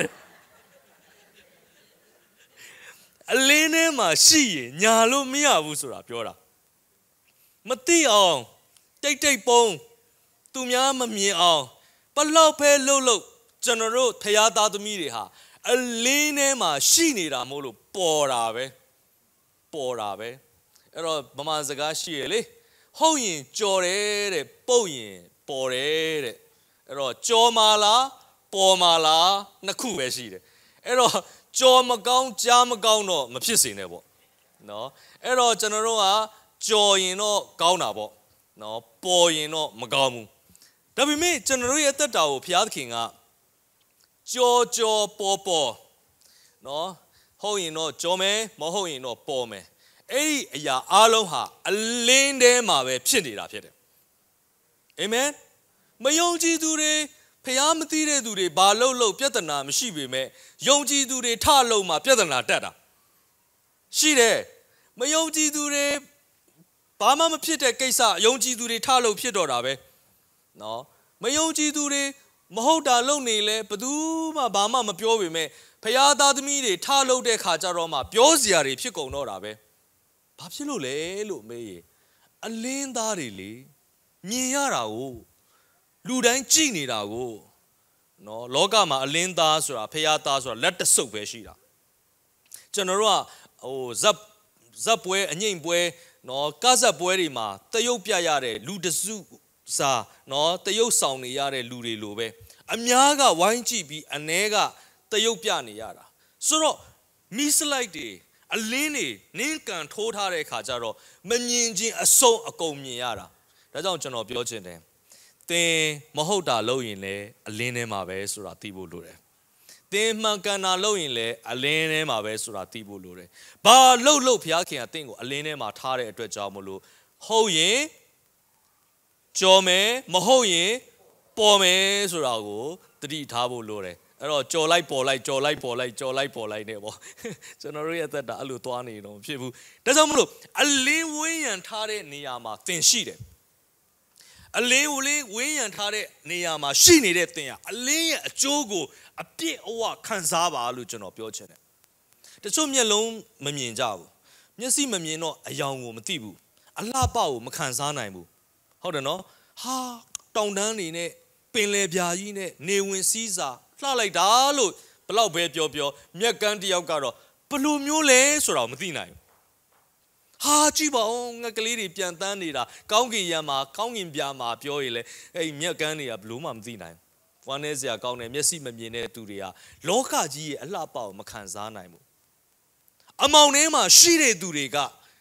အလင်းထဲမှာရှိရင်ညာလို့မရဘူးဆိုတာပြောတာမသိအောင်တိတ်တိတ်ပုံသူများမမြင်အောင်ဘလောက်ပဲလှုပ်လှုပ်ကျွန်တော်တို့ဖျားသားသမီးတွေဟာအလင်းထဲမှာရှိနေတာမို့လို့ပေါ်တာပဲပေါ်တာပဲအဲ့တော့ဗမာစကားရှိရလေဟုတ်ရင်ကြော်တယ်တဲ့ပုတ်ရင်ပေါ်တယ်တဲ့အဲ့တော့ကြော်မာလားပေါ်မာလားနှစ်ခုပဲရှိတယ်အဲ့တော့ကြော်မကောင်းကြားမကောင်းတော့မဖြစ်စေနဲ့ပေါ့နော်အဲ့တော့ကျွန်တော်တို့ကကြော်ရင်တော့ကောင်းတာပေါ့နော်ပေါ်ရင်တော့မကောင်းဘူးဒါပေမဲ့ကျွန်တော်တို့ရဲ့တက်တာကိုဘုရားသခင်ကကြော်ကြော်ပေါ်ပေါ်နော်ဟုတ်ရင်တော့ကြော်မယ်မဟုတ်ရင်တော့ပေါ်မယ်အဲ့ဒီအရာအားလုံးဟာအလင်းထဲမှာပဲဖြစ်နေတာဖြစ်တယ်အာမင်မယုံကြည်သူတွေဖျားမသိတဲ့သူတွေဘာလို့လို့ပြဿနာမရှိပေမဲ့ယုံကြည်သူတွေထလို့မှပြဿနာတက်တာရှိတယ်မယုံကြည်သူတွေဘာမှမဖြစ်တဲ့ကိစ္စယုံကြည်သူတွေထလို့ဖြစ်တော့တာပဲနော်မယုံကြည်သူတွေမဟုတ်တာလုပ်နေလဲဘယ်သူမှဘာမှမပြောပေမဲ့ဖျားသားသမီးတွေထလို့တဲ့ခါကြတော့မှပြောစရာတွေဖြစ်ကုန်တော့တာပဲဘာဖြစ်လို့လဲလို့မေးရင်အလင်းသားတွေလေမြင်ရတာကိုလူတိုင်းကြည့်နေတာကိုနော်လောကမှာအလင်းသားဆိုတာဖျားသားဆိုတာလက်တဆုပ်ပဲရှိတာကျွန်တော်တို့ကဟိုဇက်ဇက်ပွဲအငိမ့်ပွဲနော်ကဇက်ပွဲတွေမှာတရုတ်ပြရတဲ့လူတစုစာနော်တရုတ်ဆောင်နေရတဲ့လူတွေလိုပဲအများကဝိုင်းကြည့်ပြီးအ ਨੇ ကတရုတ်ပြနေရတာဆိုတော့မီစလိုက်တွေအလင်းတွေနင်းကန်ထိုးထားတဲ့ခါကျတော့မမြင်ချင်းအစုံအကုန်မြင်ရတာဒါကြောင့်ကျွန်တော်ပြောချင်တယ်သင်မဟုတ်တာလုပ်ရင်လည်းအလင်းထဲမှာပဲဆိုတာသိဖို့လိုတယ်သင်မှန်ကန်တာလုပ်ရင်လည်းအလင်းထဲမှာပဲဆိုတာသိဖို့လိုတယ်ဘာလုပ်လို့ဘုရားခင်ကသင်ကိုအလင်းထဲမှာထားတဲ့အတွက်ကြောင့်မလို့ဟုတ်ရင်ကြော်မယ်မဟုတ်ရင်ပေါ်မယ်ဆိုတာကိုသတိထားဖို့လိုတယ်အဲ့တော့ကြော်လိုက်ပေါ်လိုက်ကြော်လိုက်ပေါ်လိုက်ကြော်လိုက်ပေါ်လိုက်နေပေါ့ကျွန်တော်တို့ရဲ့အသက်တာအဲ့လိုသွားနေတော့မဖြစ်ဘူးဒါကြောင့်မလို့အလင်းဝင်းရံထားတဲ့နေရာမှာသင်ရှိတယ်အလင်းဝလင်းဝင်းရံထားတဲ့နေရာမှာရှိနေတဲ့သင်ဟာအလင်းရဲ့အကျိုးကိုအပြည့်အဝခံစားပါလို့ကျွန်တော်ပြောချင်တယ်တချို့မျက်လုံးမမြင်ကြဘူးမျက်စိမမြင်တော့အယောင်ကိုမသိဘူးအလှပကိုမခံစားနိုင်ဘူးဟုတ်တယ်နော်ဟာတောင်တန်းနေနဲ့ပင်လယ်ပြာကြီးနဲ့နေဝင်စည်းစာလှလိုက်တာလို့ဘလောက်ပဲပြောပြောမြက်ကန်းတယောက်ကတော့ဘလို့မျိုးလဲဆိုတာမသိနိုင်ဘူးဟာကြည့်ပါဦးငါကလေးတွေပြန်တန်းနေတာကောင်းကင်ရံမှာကောင်းကင်ပြာမှာပြောရည်လေအဲ့မြက်ကန်းတွေကဘလို့မှမသိနိုင်ဘူးဝမ်းနေစရာကောင်းတယ်မျက်စိမမြင်တဲ့သူတွေကလောကကြီးရဲ့အလှပကိုမခံစားနိုင်ဘူးအမောင်ထဲမှာရှိတဲ့သူတွေက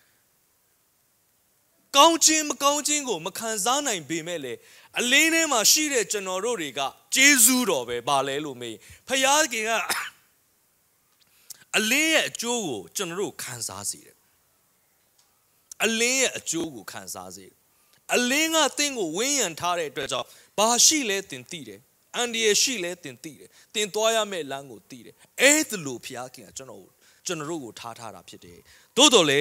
ကောင်းခြင်းမကောင်းခြင်းကိုမခံစားနိုင်ပေမဲ့လေအလင်းထဲမှာရှိတဲ့ကျွန်တော်တို့တွေကကျေးဇူးတော်ပဲပါလဲလို့မေးဖယားခင်ကအလင်းရဲ့အကျိုးကိုကျွန်တော်တို့ခံစားစေတယ်အလင်းရဲ့အကျိုးကိုခံစားစေတယ်အလင်းကသင်ကိုဝင်းရံထားတဲ့အတွက်ကြောင့်ဘာရှိလဲသင်သိတယ်အန်ဒီရရှိလဲသင်သိတယ်သင်သွားရမယ့်လမ်းကိုသိတယ်အဲ့ဒါလို့ဖယားခင်ကကျွန်တော်ကျွန်တော်တို့ကိုထားထားတာဖြစ်တယ်သို့တော်လေ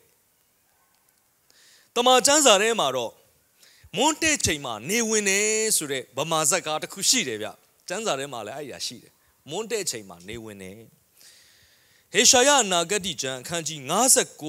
တမန်ကျမ်းစာထဲမှာတော့မွန်းတဲ့ချိန်မှာနေဝင်နေဆိုတဲ့ဗမာဇက်ကားတစ်ခုရှိတယ်ဗျကျမ်းစာထဲမှာလည်းအဲ့ဒါရှိတယ်မွန်းတဲ့ချိန်မှာနေဝင်နေဟေရှာယအနာဂတိကျမ်းအခန်းကြီး၅၉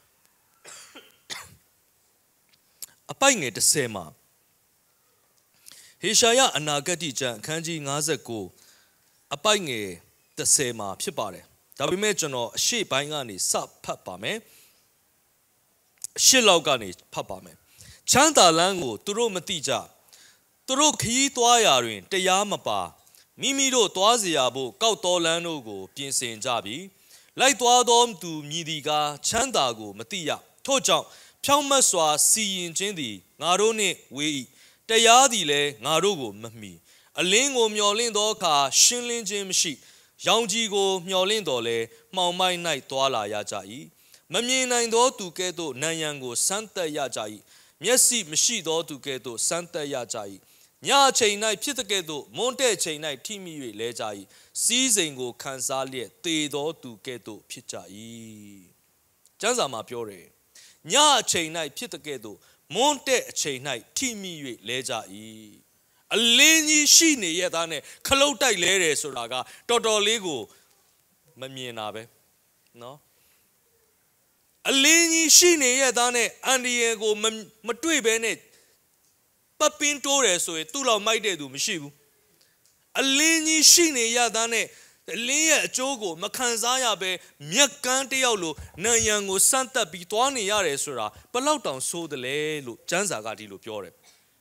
အပိုက်ငယ်၁၀မှာဟေရှာယအနာဂတိကျမ်းအခန်းကြီး၅၉အပိုက်ငယ်၁၀မှာဖြစ်ပါတယ်ဒါပေမဲ့ကျွန်တော်အရှေ့ပိုင်းကနေစဖတ်ပါမယ်ရှစ်လောက်ကနေဖတ်ပါမယ်ချမ်းသာလန်းကိုသူတို့မသိကြသူတို့ခရီးသွားရာတွင်တရားမပါမိမိတို့သွားเสียဖို့ကောက်တော်လန်းတို့ကိုပြင်ဆင်ကြပြီလိုက်သွားသောသူမြည်သည်ကားချမ်းသာကိုမသိရထို့ကြောင့်ဖြောင့်မတ်စွာစီရင်ခြင်းသည်ငါတို့နှင့်ဝေး၏တရားသည်လည်းငါတို့ကိုမမီအလင်းကိုမျော်လင့်သောအခါရှင်းလင်းခြင်းမရှိရောင်ကြီးကိုမျော်လင့်တော်လဲမှောင်မိုက်၌သွားလာရကြ၏မမြင်နိုင်သောသူကဲ့သို့နံရံကိုစမ်းသက်ရကြ၏မျက်စိမရှိသောသူကဲ့သို့စမ်းသက်ရကြ၏ညအချိန်၌ဖြစ်တဲ့ကဲ့သို့မွန်းတဲ့ချိန်၌ထိမိ၍လဲကြ၏စီးစိမ်ကိုခံစားလျက်သေသောသူကဲ့သို့ဖြစ်ကြ၏ကျမ်းစာမှာပြောတယ်ညအချိန်၌ဖြစ်တဲ့ကဲ့သို့မွန်းတဲ့အချိန်၌ထိမိ၍လဲကြ၏အလင်းကြီးရှိနေရသားနဲ့ခလုတ်တိုက်လဲတယ်ဆိုတာကတော်တော်လေးကိုမမြင်တာပဲနော်အလင်းကြီးရှိနေရသားနဲ့အန်ဒီယေကိုမတွေ့ဘဲနဲ့ပပင်းတိုးတယ်ဆိုရင်သူ့လောက်မိုက်တဲ့သူမရှိဘူးအလင်းကြီးရှိနေရသားနဲ့အလင်းရဲ့အကျိုးကိုမခံစားရပဲမြက်ကန်းတယောက်လိုနံရံကိုစမ်းတက်ပြီးသွားနေရတယ်ဆိုတာဘလောက်တောင်ဆိုးတယ်လဲလို့ကျမ်းစာကဒီလိုပြောတယ်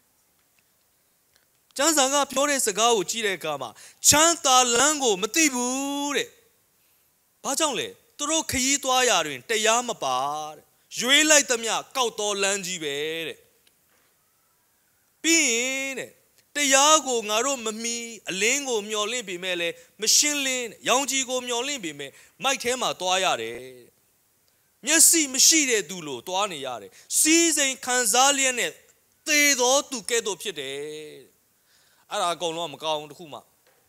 ကျမ်းစာကပြောတဲ့စကားကိုကြည့်တဲ့အခါမှာချမ်းသာလမ်းကိုမသိဘူးတဲ့ဘာကြောင့်လဲသူတို့ခရီးသွားရာတွင်တရားမပါတဲ့ရွေးလိုက်သမျှကောက်တော်လမ်းကြီးပဲတဲ့ပြီးရင်တဲ့တရားကိုငါတို့မမီအလင်းကိုမျော်လင့်ပေမဲ့လည်းမရှင်းလင်းရောင်ကြီးကိုမျော်လင့်ပေမဲ့မိုက်ထဲမှာသွားရတယ်မျက်စိမရှိတဲ့သူလိုသွားနေရတယ်စီးစိမ်ခံစားလျက်နဲ့သေတော်သူကဲ့သို့ဖြစ်တယ်အဲ့ဒါအကုန်လုံးမကောင်းဘူးတခုမှ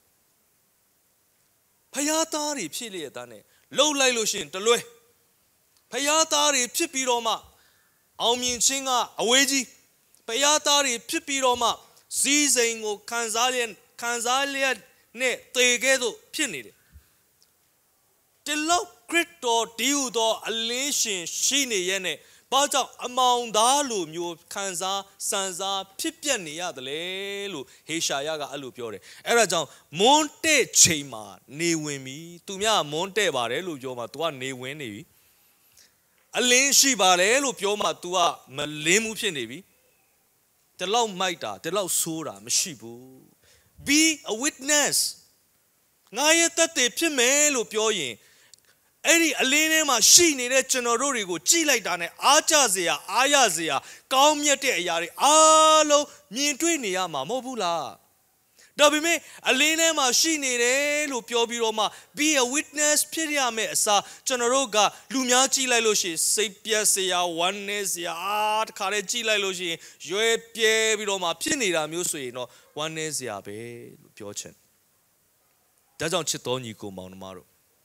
ဖယားသားတွေဖြစ်လျက်သားနဲ့လှုပ်လိုက်လို့ရှိရင်တလွဲဖယားသားတွေဖြစ်ပြီးတော့မှအောင်မြင်ခြင်းကအဝေးကြီးဖယားသားတွေဖြစ်ပြီးတော့မှစီးစိမ်ကိုခံစားလျက်ခံစားလျက်နဲ့သေကဲ့သို့ဖြစ်နေတယ်ဒီလောက်ခရစ်တော်ဒီဟုသောအလင်းရှင်ရှိနေရဲ့နဲ့ဘာကြောင့်အမောင်သားလိုမျိုးခံစားစံစားဖြစ်ပျက်နေရတယ်လေလို့ဟေရှာယကအဲ့လိုပြောတယ်အဲ့ဒါကြောင့်မွန်းတဲ့ချိန်မှာနေဝင်ပြီသူများမွန်းတဲ့ပါတယ်လို့ပြောမှ तू ကနေဝင်နေပြီအလင်းရှိပါတယ်လို့ပြောမှ तू ကမလင်းမှုဖြစ်နေပြီဒီလောက်မိုက်တာဒီလောက်ဆိုးတာမရှိဘူး be a witness ငါရဲ့တသက်ဖြစ်မယ်လို့ပြောရင်အဲ့ဒီအလင်းထဲမှာရှိနေတဲ့ကျွန်တော်တို့တွေကိုကြည့်လိုက်တာနဲ့အားကြစရာအားရစရာကောင်းမြတ်တဲ့အရာတွေအားလုံးမြင်တွေ့နေရမှာမဟုတ်ဘူးလားဒါပေမဲ့အလင်းထဲမှာရှိနေတယ်လို့ပြောပြီးတော့မှ be a witness ဖြစ်ရမယ့်အစားကျွန်တော်တို့ကလူများကြည့်လိုက်လို့ရှိရင်စိတ်ပြက်စရာဝမ်းနည်းစရာအားတခါတည်းကြည့်လိုက်လို့ရှိရင်ရွယ်ပြဲပြီးတော့မှဖြစ်နေတာမျိုးဆိုရင်တော့ဝမ်းနည်းစရာပဲလို့ပြောချင်ဒါကြောင့်ချစ်တော်ညီကိုမောင်နှမတို့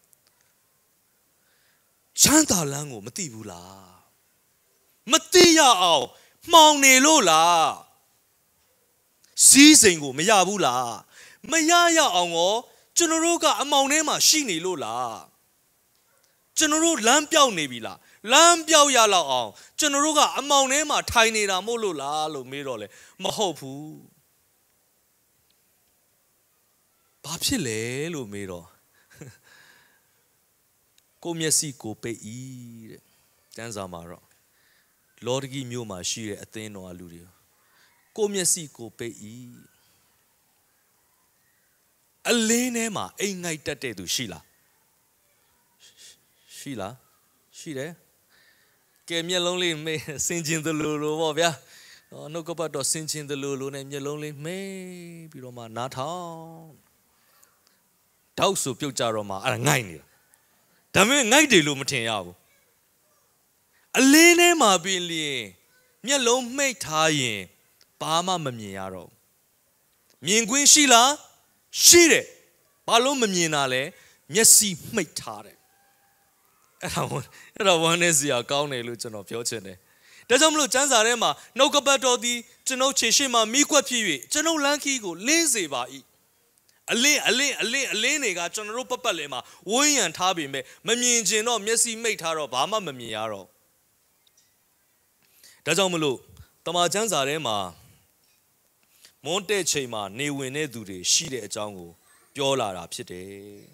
ချမ်းသာလမ်းကိုမသိဘူးလားမသိရအောင်မှောင်နေလို့လားစီးစိမ်ကိုမရဘူးလားမရရအောင်ရောကျွန်တော်တို့ကအမောင်ထဲမှာရှိနေလို့လားကျွန်တော်တို့လမ်းပြောက်နေပြီလားလမ်းပြောက်ရလောက်အောင်ကျွန်တော်တို့ကအမောင်ထဲမှာထိုင်နေတာမို့လို့လားလို့မေးတော့လေမဟုတ်ဘူးဘာဖြစ်လဲလို့မေးတော့ကိုမျက်စိကိုပိတ်ဤတဲ့ကျမ်းစာမှာတော့လော်ဒဂီမြို့မှာရှိတဲ့အသင်းတော်အလူတွေကိုမျက်စိကိုပိတ်ဤအလင်းထဲမှာအိမ်ငိုက်တက်တဲ့သူရှိလားရှိလားရှိတယ်ကဲမျက်လုံးလေးမေးစင်ကျင်သလိုလိုပေါ့ဗျာနှုတ်ကပတ်တော်စင်ကျင်သလိုလိုနဲ့မျက်လုံးလေးမေးပြီးတော့မှနားထောင်တောက်ဆိုပြုတ်ကြတော့မှအဲ့ဒါငိုက်နေတာဒါပေမဲ့ငိုက်တယ်လို့မထင်ရဘူးအလင်းထဲမှာပြင်လျင်မျက်လုံးမှိတ်ထားရင်ဘာမှမမြင်ရတော့မြင်ခွင့်ရှိလားရှိတယ်ဘာလို့မမြင်တာလဲမျက်စိမှိတ်ထားတယ်အဲ့ဒါအဲ့ဒါဝမ်းနဲ့စရာကောင်းတယ်လို့ကျွန်တော်ပြောချင်တယ်ဒါကြောင့်မလို့ကျမ်းစာထဲမှာနှုတ်ကပတ်တော်သည်ကျွန်ုပ်ခြေရှိမှမိကွက်ဖြစ်၍ကျွန်ုပ်လမ်းခီးကိုလင်းစေပါ၏အလင်းအလင်းအလင်းအလင်းတွေကကျွန်တော်တို့ပတ်ပတ်လည်မှာဝိုင်းရံထားပေမဲ့မမြင်ကျင်တော့မျက်စိမိတ်ထားတော့ဘာမှမမြင်ရတော့ဒါကြောင့်မလို့တမန်ကျမ်းစာထဲမှာမွန်းတဲ့ချိန်မှာနေဝင်တဲ့သူတွေရှိတဲ့အကြောင်းကိုပြောလာတာဖြစ်တယ်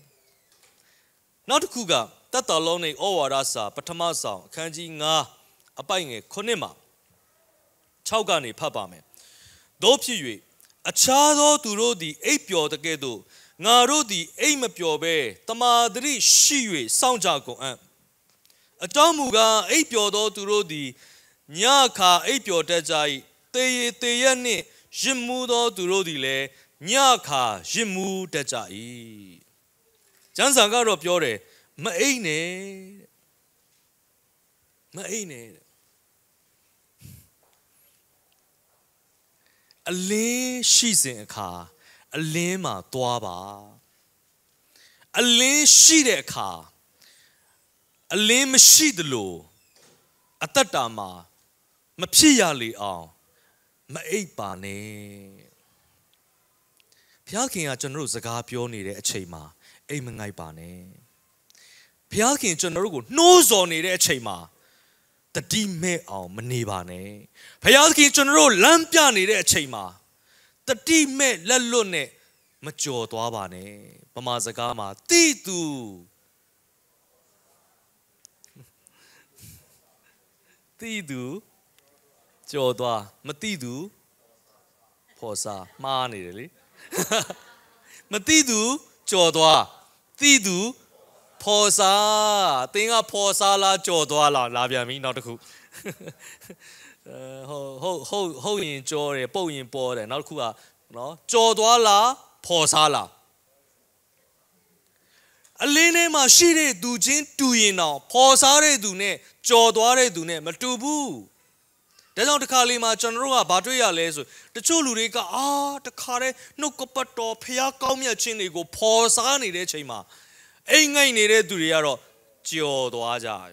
နောက်တစ်ခုကတသက်တော်လုံးនៃဩဝါဒစာပထမဆောင်အခန်းကြီး၅အပိုက်ငယ်ခုနှစ်မှာ၆ကနေဖတ်ပါမယ်တို့ဖြစ်၍အခြားသောသူတို့သည်အိပ်ပျော်တဲ့ကဲ့သို့ငါတို့သည်အိပ်မပျော်ဘဲတမာတရိရှိ၍စောင့်ကြကုန်အံ့အကြောင်းမူကားအိပ်ပျော်သောသူတို့သည်ညခါအိပ်ပျော်တတ်ကြ၏တေရတေရနှင့်ရစ်မှုသောသူတို့သည်လည်းညခါရစ်မှုတတ်ကြ၏ကျမ်းစာကတော့ပြောတယ်မအိပ်နဲ့မအိပ်နဲ့အလင်းရှိစဉ်အခါအလင်းမှာသွားပါအလင်းရှိတဲ့အခါအလင်းမရှိသလိုအသက်တာမှာမဖြစ်ရလေအောင်မအိပ်ပါနဲ့ဘုရားခင်ကကျွန်တော်တို့စကားပြောနေတဲ့အချိန်မှာအိမ်မငိုက်ပါနဲ့ဘုရားခင်ကျွန်တော်တို့ကိုနှိုးဆော်နေတဲ့အချိန်မှာတတိမဲ့အောင်မနေပါနဲ့ဘုရားခင်ကျွန်တော်တို့လမ်းပြနေတဲ့အချိန်မှာတတိမဲ့လက်လွတ်နဲ့မကြော်သွားပါနဲ့ဗမာစကားမှာတိသူတိသူကြော်သွားမတိသူဖော်စားမှားနေတယ်လေမတိသူကြော်သွားတိသူဖော်စားတင်းကဖော်စားလားကြော်သွားလားလာပြန်ပြီနောက်တစ်ခုဟုတ်ဟုတ်ဟုတ်ဟုတ်ရင်ကြော်တယ်ပုတ်ရင်ပေါ်တယ်နောက်တစ်ခုကနော်ကြော်သွားလားဖော်စားလားအလင်းထဲမှာရှိတဲ့သူချင်းတူရင်တော့ဖော်စားတဲ့သူနဲ့ကြော်သွားတဲ့သူနဲ့မတူဘူးဒါကြောင့်တစ်ခါလေးမှာကျွန်တော်တို့ကဘာတွေ့ရလဲဆိုတချို့လူတွေကအာတခါတည်းနှုတ်ကပတ်တော်ဖျားကောင်းမြတ်ခြင်းတွေကိုဖော်စားနေတဲ့ချိန်မှာအိမ်ငိုက်နေတဲ့သူတွေကတော့ကြော်သွားကြရော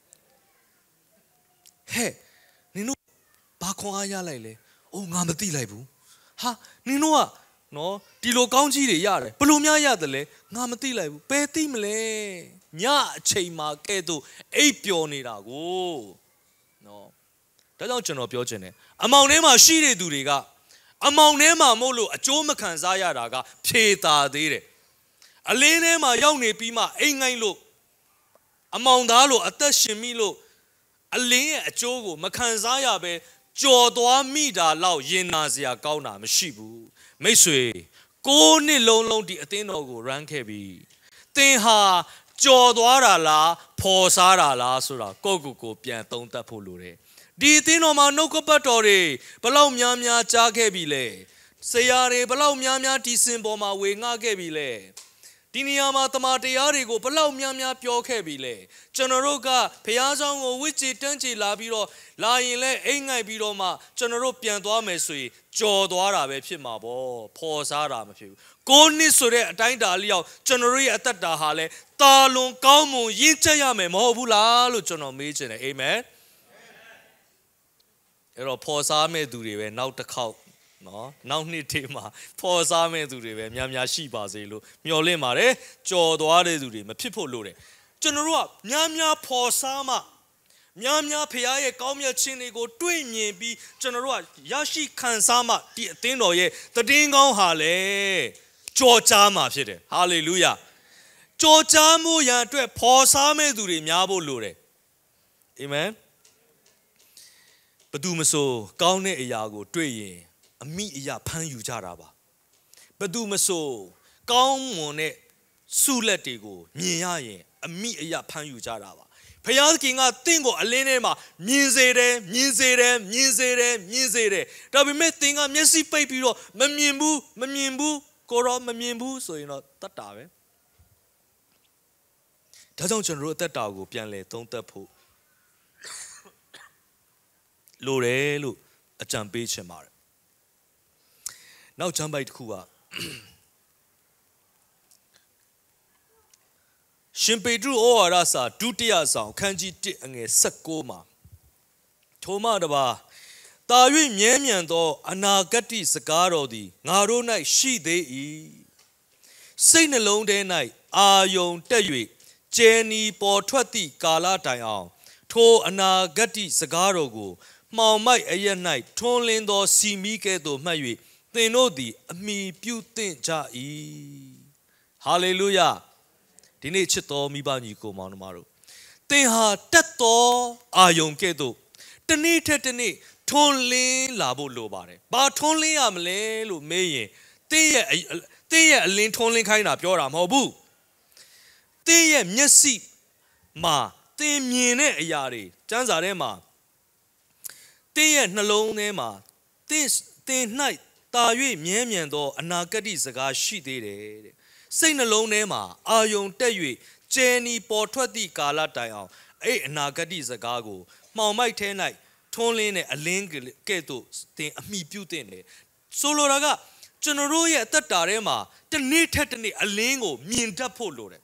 ဟဲ့နင်တို့ဘာခွန်အားရလိုက်လဲအိုးငါမသိလိုက်ဘူးဟာနင်တို့ကနော်ဒီလိုကောင်းကြီးတွေရတယ်ဘလို့များရတယ်လဲငါမသိလိုက်ဘူးဘယ်သိမလဲညအချိန်မှာကဲ့သို့အိပ်ပျော်နေတာကိုနော်ဒါကြောင့်ကျွန်တော်ပြောချင်တယ်အမောင်ထဲမှာရှိတဲ့သူတွေကအမောင်ထဲမှာမဟုတ်လို့အကျိုးမခံစားရတာကဖြေတာသေးတယ်အလင်းထဲမှာရောက်နေပြီးမှအိမ်ငိုင်းလို့အမောင်သားလို့အသက်ရှင်မိလို့အလင်းရဲ့အကျိုးကိုမခံစားရပဲကြော်သွားမိတာလောက်ရင်နာစရာကောင်းတာမရှိဘူးမိတ်ဆွေကိုးနှစ်လုံးလုံးဒီအသင်းတော်ကို run ခဲ့ပြီသင်ဟာကြော်သွားတာလားဖော်စားတာလားဆိုတာကိုယ့်ကိုယ်ကိုပြန်သုံးသပ်ဖို့လိုတယ်ဒီအသင်းတော်မှာနှုတ်ကပတ်တော်တွေဘလောက်များများကြားခဲ့ပြီလဲဆရာတွေဘလောက်များများဒီစင်ပေါ်မှာဝေငှခဲ့ပြီလဲဒီနေရာမှာတမန်တရားတွေကိုဘလောက်များများပြောခဲ့ပြီလဲကျွန်တော်တို့ကဘုရားကျောင်းကိုဝိချေတန်းချေလာပြီးတော့လာရင်လဲအိမ်ငိုက်ပြီးတော့မှကျွန်တော်တို့ပြန်သွားမယ်ဆိုရင်ကြော်သွားတာပဲဖြစ်မှာပေါ့ဖော်စားတာမဖြစ်ဘူးကိုးနှစ်ဆိုတဲ့အတိုင်းတာလျောက်ကျွန်တော်တို့ရဲ့အသက်တာဟာလဲတာလွန်ကောင်းမွန်ရင့်ကျက်ရမယ်မဟုတ်ဘူးလားလို့ကျွန်တော်မေးချင်တယ်အာမင်အဲ့တော့ဖော်စားမဲ့သူတွေပဲနောက်တစ်ခေါက်နော်နောက်နှစ်တည်းမှာဖော်စားမဲ့သူတွေပဲများများရှိပါစေလို့မျှော်လင့်ပါတယ်ကြော်သွားတဲ့သူတွေမဖြစ်ဖို့လိုတယ်ကျွန်တော်တို့ကများများဖော်စားမှများများဖခင်ရဲ့ကောင်းမြတ်ခြင်းတွေကိုတွေ့မြင်ပြီးကျွန်တော်တို့ကရရှိခံစားမှဒီအသင်းတော်ရဲ့တည်င်းကောင်းဟာလေကြော်ကြားမှာဖြစ်တယ်ဟာလေလုယာကြော်ကြားမှုရန်အတွက်ဖော်စားမဲ့သူတွေများဖို့လိုတယ်အာမင်ဘယ်သူမဆိုကောင်းတဲ့အရာကိုတွေ့ရင်အမိအရာဖမ်းယူကြတာပါဘယ်သူမဆိုကောင်းမွန်တဲ့ဆုလက်တွေကိုမြင်ရရင်အမိအရာဖမ်းယူကြတာပါဖခင်ကတင့်ကိုအလင်းထဲမှာမြင်စေတယ်မြင်စေတယ်မြင်စေတယ်မြင်စေတယ်ဒါပေမဲ့သင်ကမျက်စိပိတ်ပြီးတော့မမြင်ဘူးမမြင်ဘူးကိုရောမမြင်ဘူးဆိုရင်တော့တတ်တာပဲဒါကြောင့်ကျွန်တော်တို့အသက်တာကိုပြန်လဲသုံးသပ်ဖို့လိုတယ်လို့အကြံပေးချင်ပါတယ်နောက်ကျမ်းပိုက်တစ်ခုကရှင်ပေတရုဩဝါဒစာဒုတိယဆောင်ခန်းကြီးတစ်အငယ်၁၉မှာထိုမှတပါတာ၍မြဲမြံသောအနာဂတ်စကားတော်သည်ငါတို့၌ရှိသေး၏စိတ်နှလုံးထဲ၌အာယုန်တက်၍ကျဲနီပေါ်ထွက်သည့်ကာလတိုင်အောင်ထိုအနာဂတ်စကားတော်ကိုမှောင်မိုက်အရက်၌ထွန်းလင်းသောစီမီကဲ့သို့မှတ်၍သင်တို့သည်အမိပြုသင့်ကြ၏ဟာလေလုယာဒီနေ့ချစ်တော်မိဘညီကိုမောင်နှမတို့သင်ဟာတက်တော်အာယုန်ကဲ့သို့တနေ့ထက်တနေ့ထွန်းလင်းလာဖို့လိုပါတယ်ဘာထွန်းလင်းရမလဲလို့မေးရင်သင်ရဲ့သင်ရဲ့အလင်းထွန်းလင်းခိုင်းတာပြောတာမဟုတ်ဘူးသင်ရဲ့မျက်စိမှာသင်မြင်တဲ့အရာတွေကျမ်းစာထဲမှာသင်ရဲ့နှလုံးထဲမှာသင်သင်၌တာ၍မြဲမြံသောအနာဂတ်စကားရှိသေးတယ်တဲ့စိတ်နှလုံးထဲမှာအာယုံတက်၍ကျဲနီပေါ်ထွက်သည့်ကာလတိုင်အောင်အဲ့အနာဂတ်စကားကိုမှောင်မိုက်ထဲ၌ထွန်းလင်းတဲ့အလင်းကဲ့သို့တင်အမိပြုတင်တယ်ဆိုလိုတာကကျွန်တော်တို့ရဲ့အသက်တာထဲမှာတနေ့ထက်တနေ့အလင်းကိုမြင်တတ်ဖို့လိုတယ်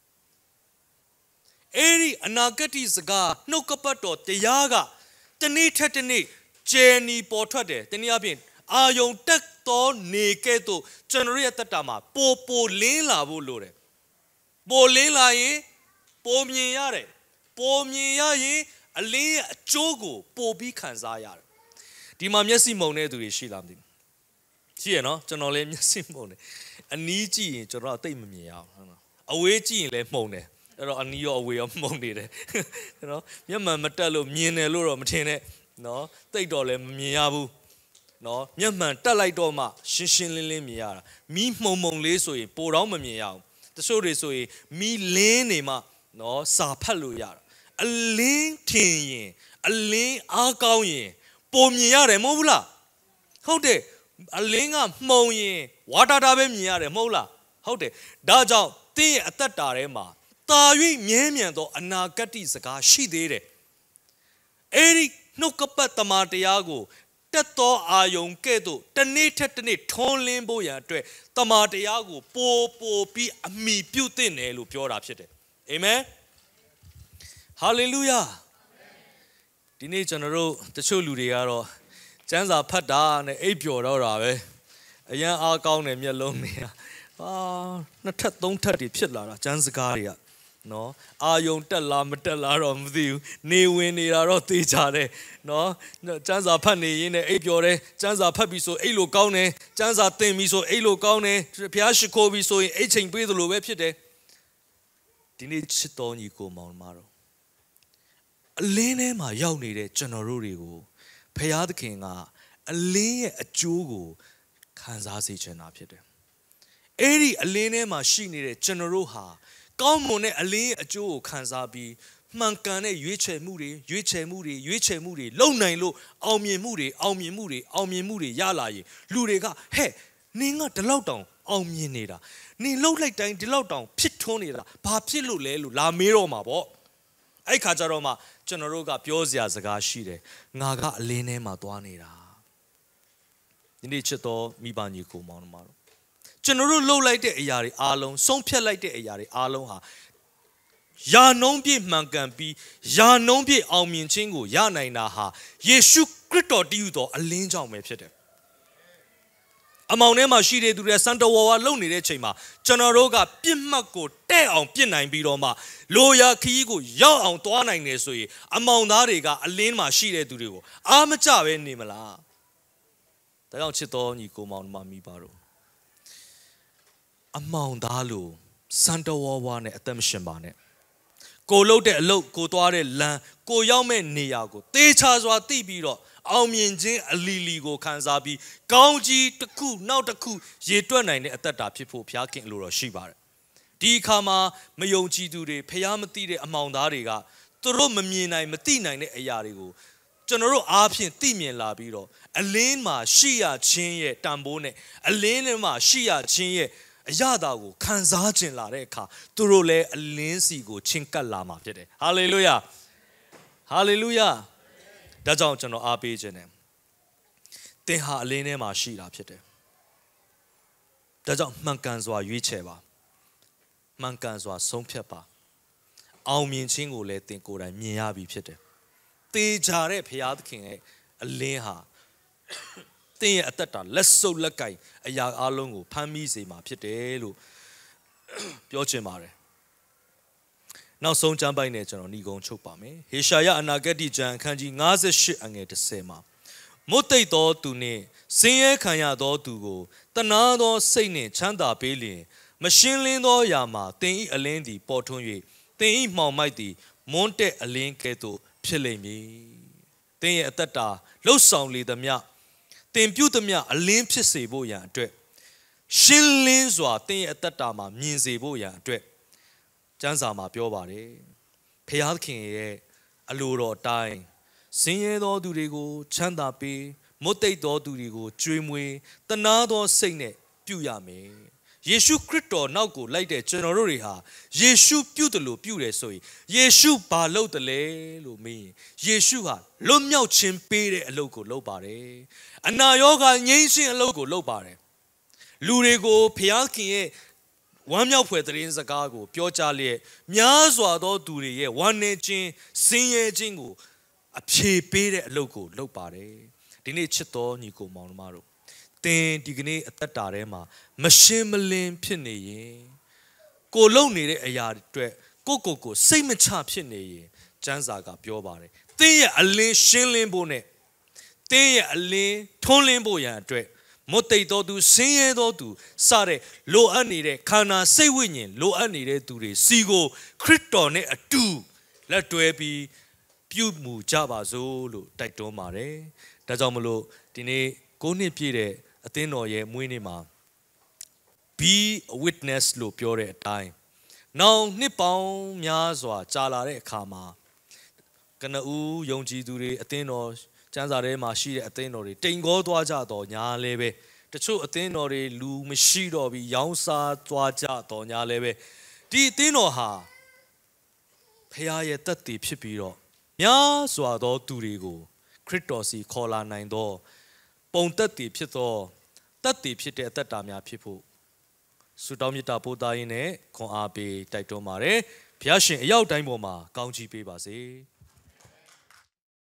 အဲ့ဒီအနာဂတ်စကားနှုတ်ကပတ်တော်တရားကတနေ့ထက်တနေ့ကျဲနီပေါ်ထွက်တယ်တနည်းအားဖြင့်အာယုံတက်သောနေကဲ့သို့ကျွန်တော်ရဲ့တက်တာမှာပိုပိုလင်းလာဖို့လိုတယ်ပိုလင်းလာရင်ပိုမြင်ရတယ်ပိုမြင်ရရင်အလင်းရဲ့အကျိုးကိုပိုပြီးခံစားရတယ်ဒီမှာမျက်စိမှုန်တဲ့သူတွေရှိလားမသိဘူးရှိရနော်ကျွန်တော်လည်းမျက်စိမှုန်တယ်အနီးကြည့်ရင်ကျွန်တော်အသိမမြင်ရအောင်ဟုတ်လားအဝေးကြည့်ရင်လည်းမှုန်တယ်အဲ့တော့အနီးရောအဝေးရောမှုန်နေတယ်နော်မျက်မှန်မတက်လို့မြင်တယ်လို့တော့မထင်နဲ့နော်တိတ်တော့လည်းမမြင်ရဘူးနော်မျက်မှန်တက်လိုက်တော့မှရှင်းရှင်းလင်းလင်းမြင်ရတာမီးမှုံမှုံလေးဆိုရင်ပိုတော့မမြင်ရအောင်တချို့တွေဆိုရင်မီးလင်းနေမှနော်စာဖတ်လို့ရတာအလင်းထင်ရင်အလင်းအားကောင်းရင်ပိုမြင်ရတယ်မဟုတ်ဘူးလားဟုတ်တယ်အလင်းကမှုံရင်ဝါတာတာပဲမြင်ရတယ်မဟုတ်လားဟုတ်တယ်ဒါကြောင့်တင်းရဲ့အသက်တာထဲမှာတာ၍မြဲမြံသောအနာဂတ်စကားရှိသေးတယ်အဲ့ဒီနှုတ်ကပတ်တမန်တရားကိုတက်သောအာယုံကဲ့သို့တနေ့ထက်တနေ့ထွန်းလင်းဖို့ရန်အတွက်တမန်တရားကိုပိုပိုပြီးအမိပြုတ်တင်တယ်လို့ပြောတာဖြစ်တယ်အာမင်ဟာလေလုယာဒီနေ့ကျွန်တော်တို့တချို့လူတွေကတော့ကျမ်းစာဖတ်တာနဲ့အိပ်ပျော်တော့တာပဲအရန်အားကောင်းတယ်မျက်လုံးတွေကဟာနှစ်ထပ်သုံးထပ်တွေဖြစ်လာတာကျမ်းစကားတွေကနော်အာယုံတက်လားမတက်လားတော့မသိဘူးနေဝင်နေတာတော့သိကြတယ်နော်ကျမ်းစာဖတ်နေရင်းနဲ့အိပ်ပျော်တယ်ကျမ်းစာဖတ်ပြီးဆိုအိပ်လို့ကောင်းတယ်ကျမ်းစာသင်ပြီးဆိုအိပ်လို့ကောင်းတယ်ဘုရားရှိခိုးပြီးဆိုရင်အိပ်ချိန်ပေးသလိုပဲဖြစ်တယ်ဒီနေ့ချစ်တော်ညီကိုမောင်မတော်အလင်းထဲမှာရောက်နေတဲ့ကျွန်တော်တို့တွေကိုဘုရားသခင်ကအလင်းရဲ့အကျိုးကိုခံစားစေချင်တာဖြစ်တယ်အဲ့ဒီအလင်းထဲမှာရှိနေတဲ့ကျွန်တော်တို့ဟာကောင်းမွန်တဲ့အလင်းအကျိုးကိုခံစားပြီးမှန်ကန်တဲ့ရွေးချယ်မှုတွေရွေးချယ်မှုတွေရွေးချယ်မှုတွေလုံနိုင်လို့အောင်မြင်မှုတွေအောင်မြင်မှုတွေအောင်မြင်မှုတွေရလာရင်လူတွေကဟဲ့နင်ကဒီလောက်တောင်အောင်မြင်နေတာနင်လှုပ်လိုက်တိုင်းဒီလောက်တောင်ဖြစ်ထွန်းနေတာဘာဖြစ်လို့လဲလို့လာမေးတော့မှာပေါ့အဲ့ခါကျတော့မှကျွန်တော်တို့ကပြောစရာစကားရှိတယ်ငါကအလင်းထဲမှာသွားနေတာဒီနေ့ချစ်တော်မိဘညီကိုမောင်နှမတို့ကျွန်တော်တို့လှုပ်လိုက်တဲ့အရာတွေအားလုံးဆုံးဖြတ်လိုက်တဲ့အရာတွေအားလုံးဟာယာနှုံးပြည့်မှန်ကန်ပြီးယာနှုံးပြည့်အောင်မြင်ခြင်းကိုရနိုင်တာဟာယေရှုခရစ်တော်တည်ယူသောအလင်းကြောင့်ပဲဖြစ်တယ်အမောင်ထဲမှာရှိတဲ့သူတွေစန်တဝါဝါလုံနေတဲ့ချိန်မှာကျွန်တော်တို့ကပြစ်မှတ်ကိုတဲ့အောင်ပြစ်နိုင်ပြီးတော့မှလိုရာခရီးကိုရောက်အောင်သွားနိုင်တယ်ဆိုရင်အမောင်သားတွေကအလင်းမှာရှိတဲ့သူတွေကိုအားမကျပဲနေမလားဒါကြောင့်ချစ်တော်ညီကိုမောင်နှမမိပါတော့အမောင်သားလို့စန်တဝါဝါနဲ့အသက်မရှင်ပါနဲ့ကိုလှုပ်တဲ့အလုပ်ကိုသွားတဲ့လမ်းကိုရောက်မဲ့နေရာကိုသေချာစွာသိပြီးတော့အောင်မြင်ခြင်းအလီလီကိုခံစားပြီးကောင်းကြီးတစ်ခုနောက်တစ်ခုရေတွက်နိုင်တဲ့အသက်တာဖြစ်ဖို့ဘုရားခင်အလိုတော်ရှိပါတယ်ဒီအခါမှာမယုံကြည်သူတွေဘုရားမသိတဲ့အမောင်သားတွေကသူတို့မမြင်နိုင်မသိနိုင်တဲ့အရာတွေကိုကျွန်တော်တို့အားဖြင့်သိမြင်လာပြီးတော့အလင်းမှာရှိရခြင်းရဲ့တန်ဖိုးနဲ့အလင်းထဲမှာရှိရခြင်းရဲ့အရာတာကိုခံစားခြင်းလာတဲ့အခါသူတို့လည်းအလင်းစီကိုချဉ်ကပ်လာမှာဖြစ်တယ်ဟာလေလုယာဟာလေလုယာဒါကြောင့်ကျွန်တော်အားပေးခြင်းနဲ့သင်ဟာအလင်းထဲမှာရှိတာဖြစ်တယ်ဒါကြောင့်မှန်ကန်စွာရွေးချယ်ပါမှန်ကန်စွာဆုံးဖြတ်ပါအောင်မြင်ခြင်းကိုလည်းသင်ကိုယ်တိုင်မြင်ရပြီဖြစ်တယ်သေချာတဲ့ဘုရားသခင်ရဲ့အလင်းဟာသင်ရဲ့အသက်တာလက်စုပ်လက်ကင်အရာအလုံးကိုဖမ်းမိစေမှာဖြစ်တယ်လို့ပြောချင်ပါတယ်နောက်ဆုံးကျမ်းပိုင်းနဲ့ကျွန်တော်ညီကုန်းချုပ်ပါမယ်ဟေရှာယအနာဂတ်ကျမ်းအခန်းကြီး၅၈အငယ်၁၀မှာမွတ်သိပ်သောသူနှင့်ဆင်းရဲခံရသောသူကိုတနာသောစိတ်နှင့်ချမ်းသာပေးလျင်မရှင်းလင်းသောအရာမှာသင်၏အလင်းသည်ပေါ်ထွန်း၍သင်၏မှောင်မိုက်သည်မွန်းတဲ့အလင်းကဲ့သို့ဖြစ်လိမ့်မည်သင်ရဲ့အသက်တာလှုပ်ဆောင်လေသမျှသင်ပြုသမျှအလင်းဖြစ်စေဖို့ရန်အတွက်ရှင်းလင်းစွာသင်ရဲ့အသက်တာမှာမြင်စေဖို့ရန်အတွက်ကျမ်းစာမှာပြောပါတယ်ဖခင်ရဲ့အလိုတော်အတိုင်းဆင်းရဲသောသူတွေကိုချမ်းသာပေးမုတ်တိတ်တော်သူတွေကိုကျွေးမွေးတနာသောစိတ်နဲ့ပြုရမယ်ယေရှုခရစ်တော်နောက်ကိုလိုက်တဲ့ကျွန်တော်တို့တွေဟာယေရှုပြုတယ်လို့ပြုတယ်ဆိုရင်ယေရှုဘာလုပ်တယ်လဲလို့မေးရင်ယေရှုဟာလွတ်မြောက်ခြင်းပေးတဲ့အလုပ်ကိုလုပ်ပါတယ်အနာရောဂါငြိမ်းခြင်းအလုပ်ကိုလုပ်ပါတယ်လူတွေကိုဖျားခင်ရဲ့ဝမ်းမြောက်ဖွယ်သတင်းစကားကိုပြောကြားလျက်များစွာသောသူတွေရဲ့ဝမ်းနည်းခြင်းဆင်းရဲခြင်းကိုအဖြေပေးတဲ့အလုပ်ကိုလုပ်ပါတယ်ဒီနေ့ချစ်တော်ညီကိုမောင်နှမတို့သင်ဒီကနေ့အသက်တာထဲမှာမရှင်းမလင်းဖြစ်နေရင်ကိုလုံနေတဲ့အရာတွေအတွက်ကိုကိုကိုစိတ်မချဖြစ်နေရင်ကျမ်းစာကပြောပါတယ်သင်ရဲ့အလင်းရှင်းလင်းဖို့နဲ့သင်ရဲ့အလင်းထွန်းလင်းဖို့ရန်အတွက်မုတ်တိတ်တော်သူဆင်းရဲတော်သူစတဲ့လိုအပ်နေတဲ့ခန္ဓာစိတ်ဝိညာဉ်လိုအပ်နေတဲ့သူတွေစီကိုခရစ်တော်နဲ့အတူလက်တွဲပြီးပြုမှုကြပါစို့လို့တိုက်တွန်းပါတယ်ဒါကြောင့်မလို့ဒီနေ့ကိုနှစ်ပြည့်တဲ့အသင်းတော်ရဲ့မွေးနေ့မှာ be a witness လို့ပြောတဲ့အတိုင်းနောက်နှစ်ပေါင်းများစွာကြာလာတဲ့အခါမှာကနဦးယုံကြည်သူတွေအသင်းတော်ကျမ်းစာထဲမှာရှိတဲ့အသင်းတော်တွေတိမ်ကောသွားကြတော့ညာလဲပဲတချို့အသင်းတော်တွေလူမရှိတော့ပြီးရောင်းစားသွားကြတော့ညာလဲပဲဒီအသင်းတော်ဟာဖခင်ရဲ့တတ်တည်ဖြစ်ပြီးတော့များစွာသောသူတွေကိုခရစ်တော်စီခေါ်လာနိုင်သောပုံသက်တည်ဖြစ်သောတတ်တည်ဖြစ်တဲ့အသက်တာများဖြစ်ဖို့ဆုတောင်းမေတ္တာပို့သရင်းနဲ့ခွန်အားပေးတိုက်တွန်းပါတယ်ဘုရားရှင်အရောက်တိုင်းပေါ်မှာကောင်းချီးပေးပါစေ